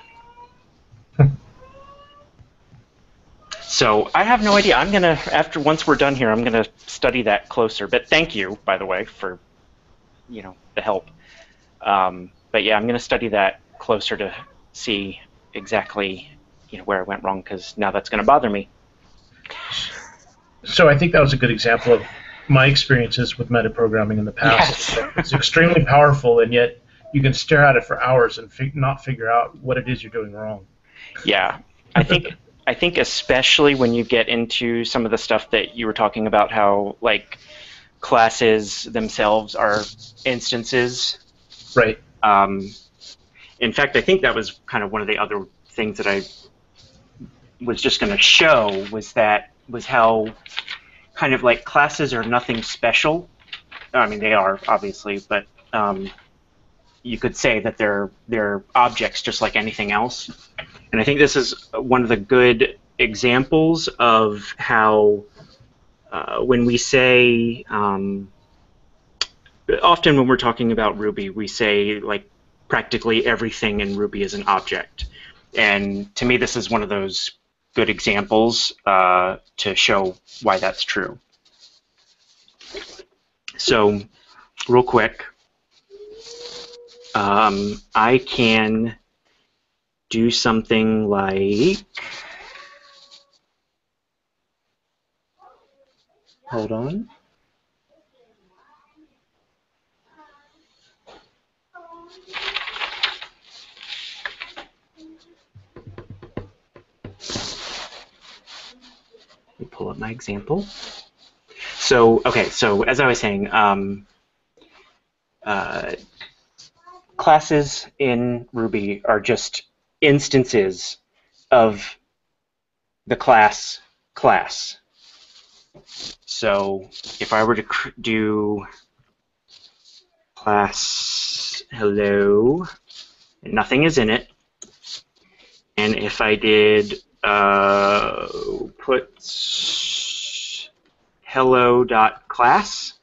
Speaker 2: So I have no idea. I'm gonna after once we're done here, I'm gonna study that closer. But thank you, by the way, for you know the help. Um, but yeah, I'm gonna study that closer to see exactly you know where I went wrong, because now that's gonna bother me.
Speaker 3: So I think that was a good example of my experiences with metaprogramming in the past.
Speaker 2: Yes.
Speaker 3: It's extremely powerful, and yet you can stare at it for hours and fig- not figure out what it is you're doing wrong.
Speaker 2: Yeah, I think I think especially when you get into some of the stuff that you were talking about, how like classes themselves are instances.
Speaker 3: Right.
Speaker 2: Um, in fact, I think that was kind of one of the other things that I was just going to show was that was how kind of like classes are nothing special. I mean, they are obviously, but um, you could say that they're they're objects just like anything else. And I think this is one of the good examples of how uh, when we say um, often when we're talking about Ruby, we say like practically everything in Ruby is an object. And to me, this is one of those good examples uh, to show why that's true. So real quick, um, I can do something like, hold on. Let me pull up my example. So, okay, so as I was saying, um, uh, classes in Ruby are just instances of the class class. So if I were to do class hello, nothing is in it, and if I did uh, put hello.class,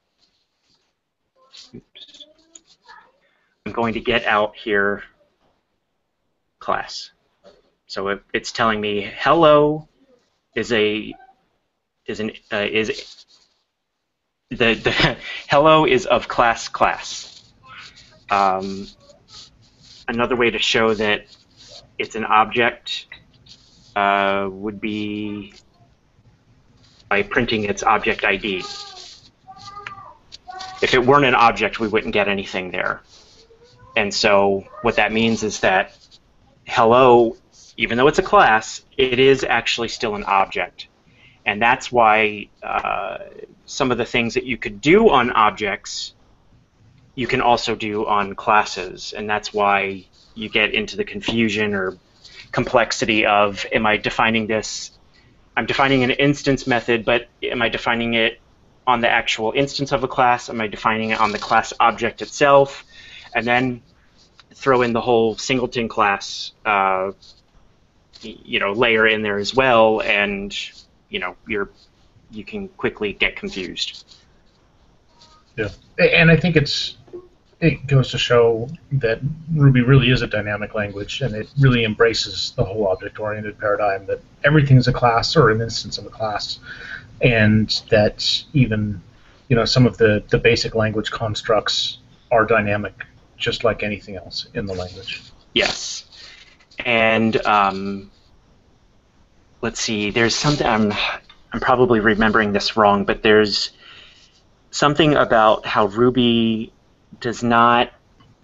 Speaker 2: oops, I'm going to get out here class. So it, it's telling me hello is a is an uh, is the the hello is of class class. Um, another way to show that it's an object uh, would be by printing its object I D. if it weren't an object, we wouldn't get anything there. And so what that means is that hello, even though it's a class, it is actually still an object. And that's why uh, some of the things that you could do on objects, you can also do on classes. And that's why you get into the confusion or complexity of, am I defining this? I'm defining an instance method, but am I defining it on the actual instance of a class? Am I defining it on the class object itself? And then throw in the whole singleton class, uh, you know, layer in there as well, and you know, you're you can quickly get confused.
Speaker 3: Yeah, and I think it's it goes to show that Ruby really is a dynamic language, and it really embraces the whole object-oriented paradigm that everything's a class or an instance of a class, and that even you know some of the the basic language constructs are dynamic, just like anything else in the language.
Speaker 2: Yes, and um, let's see. There's something I'm I'm probably remembering this wrong, but there's something about how Ruby does not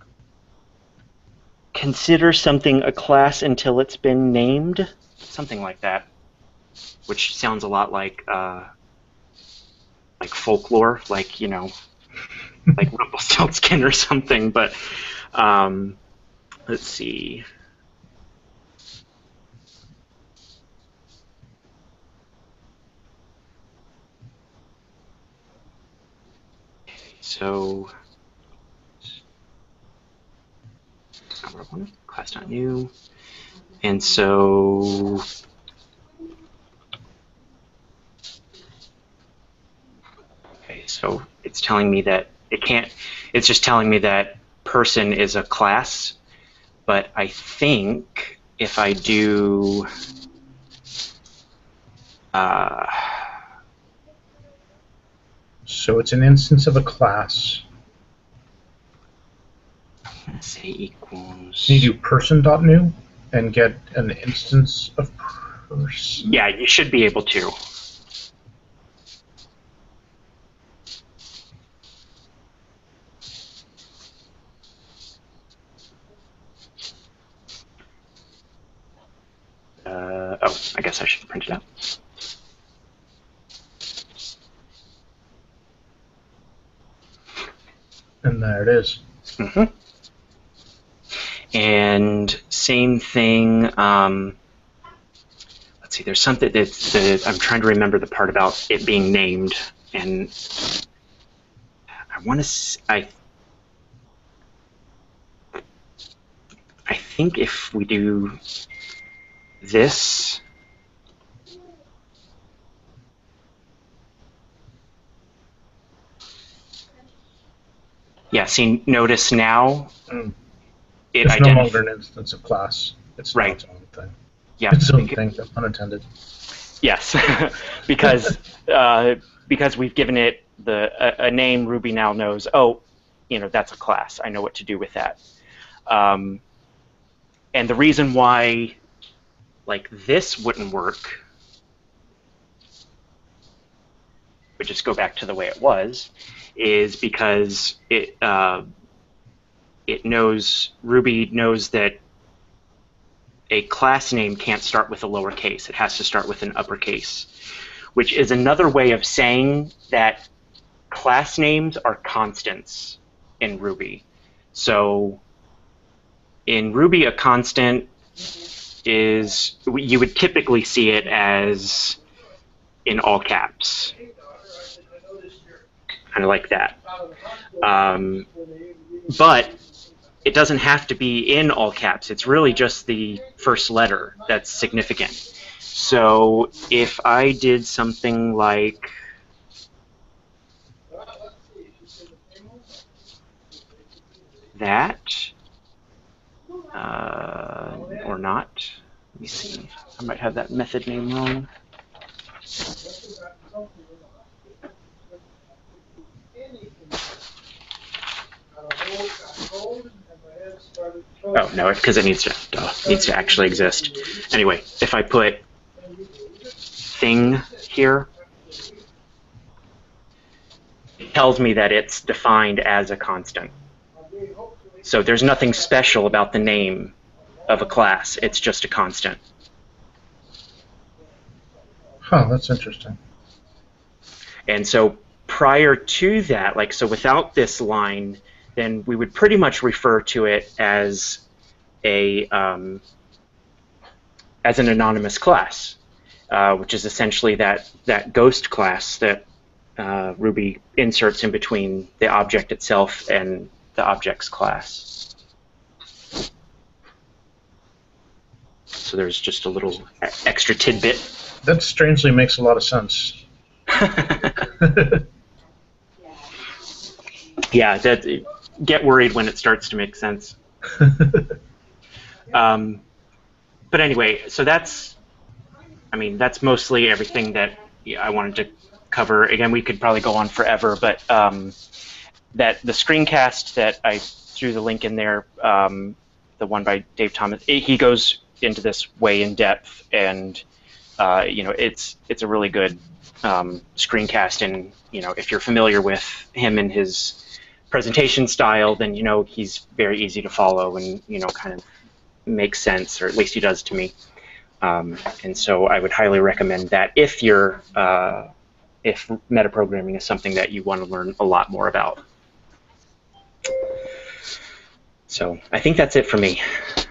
Speaker 2: consider something a class until it's been named, something like that, which sounds a lot like uh, like folklore, like you know, like Rumpelstiltskin or something. But um, let's see. So, class.new, and so okay, so it's telling me that it can't. It's just telling me that person is a class, but I think if I do. Uh,
Speaker 3: So it's an instance of a class.
Speaker 2: I'm going to say equals...
Speaker 3: You do person.new and get an instance of person.
Speaker 2: Yeah, you should be able to. Uh, oh, I guess I should print it out.
Speaker 3: And there it is.
Speaker 2: Mm-hmm. And same thing. Um, let's see. There's something that, that I'm trying to remember the part about it being named, and I want to. I. I think if we do this. Yeah, see, notice now
Speaker 3: Mm.
Speaker 2: it
Speaker 3: It's no
Speaker 2: identif-
Speaker 3: longer an instance of class. It's
Speaker 2: Right.
Speaker 3: its own thing.
Speaker 2: Yeah,
Speaker 3: Its own
Speaker 2: beca-
Speaker 3: thing, unintended.
Speaker 2: Yes, because uh, because we've given it the a, a name. Ruby now knows. Oh, you know, that's a class. I know what to do with that. Um, and the reason why, like, this wouldn't work, we just go back to the way it was, is because it uh, it knows Ruby knows that a class name can't start with a lowercase. It has to start with an uppercase, which is another way of saying that class names are constants in Ruby. So in Ruby, a constant is, you would typically see it as in all caps, kind of like that. Um, but it doesn't have to be in all caps. It's really just the first letter that's significant. So if I did something like that, uh, or not, let me see. I might have that method name wrong. Oh no, because it needs to duh, needs to actually exist. Anyway, if I put thing here, it tells me that it's defined as a constant. So there's nothing special about the name of a class. It's just a constant.
Speaker 3: Huh, that's interesting.
Speaker 2: And so prior to that, like so without this line, then we would pretty much refer to it as a um, as an anonymous class, uh, which is essentially that that ghost class that uh, Ruby inserts in between the object itself and the object's class. So there's just a little extra tidbit.
Speaker 3: That strangely makes a lot of sense.
Speaker 2: Yeah, that, get worried when it starts to make sense. um, but anyway, so that's, I mean, that's mostly everything that yeah, I wanted to cover. Again, we could probably go on forever, but um, that the screencast that I threw the link in there, um, the one by Dave Thomas, he goes into this way in depth, and uh, you know, it's it's a really good um, screencast. And you know, if you're familiar with him and his presentation style, then you know he's very easy to follow, and you know, kind of makes sense, or at least he does to me. Um, and so I would highly recommend that if you're uh, if metaprogramming is something that you want to learn a lot more about. So I think that's it for me.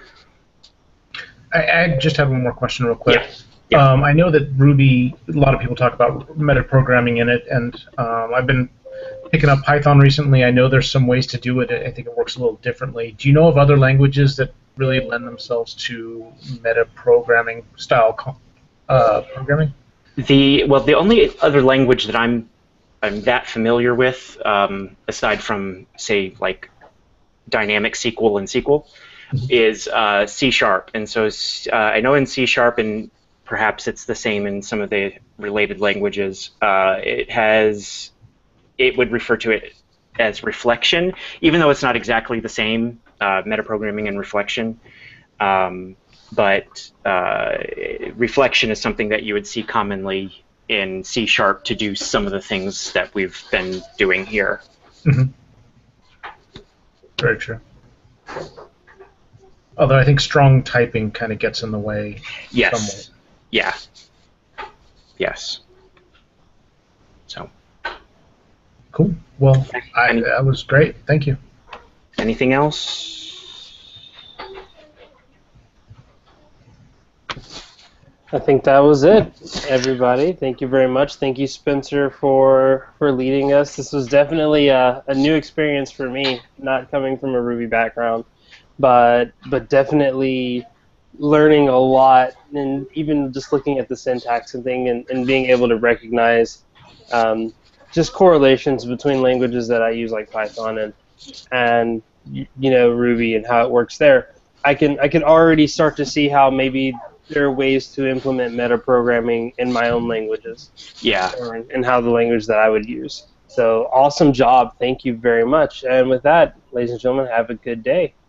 Speaker 3: I, I just have one more question real quick.
Speaker 2: Yeah. Yeah.
Speaker 3: Um, I know that Ruby, a lot of people talk about metaprogramming in it, and um, I've been picking up Python recently. I know there's some ways to do it. I think it works a little differently. Do you know of other languages that really lend themselves to metaprogramming style uh, programming?
Speaker 2: The well, the only other language that I'm I'm that familiar with, um, aside from say like dynamic S Q L and S Q L, mm-hmm. is uh, C sharp. And so uh, I know in C sharp, and perhaps it's the same in some of the related languages, uh, it has it would refer to it as reflection, even though it's not exactly the same, uh, metaprogramming and reflection. Um, but uh, reflection is something that you would see commonly in C sharp to do some of the things that we've been doing here.
Speaker 3: Mm-hmm. Very true. Although I think strong typing kind of gets in the way.
Speaker 2: Yes.
Speaker 3: Somewhat.
Speaker 2: Yeah. Yes. So.
Speaker 3: Cool. Well, I,
Speaker 2: Any,
Speaker 3: that was great. Thank you.
Speaker 2: Anything else?
Speaker 1: I think that was it, everybody. Thank you very much. Thank you, Spencer, for for leading us. This was definitely a, a new experience for me, not coming from a Ruby background, but but definitely learning a lot, and even just looking at the syntax and thing, and, and being able to recognize um, just correlations between languages that I use, like Python and and you know Ruby, and how it works there. I can I can already start to see how maybe there are ways to implement metaprogramming in my own languages.
Speaker 2: Yeah.
Speaker 1: Or in, in how the language that I would use. So awesome job. Thank you very much. And with that, ladies and gentlemen, have a good day.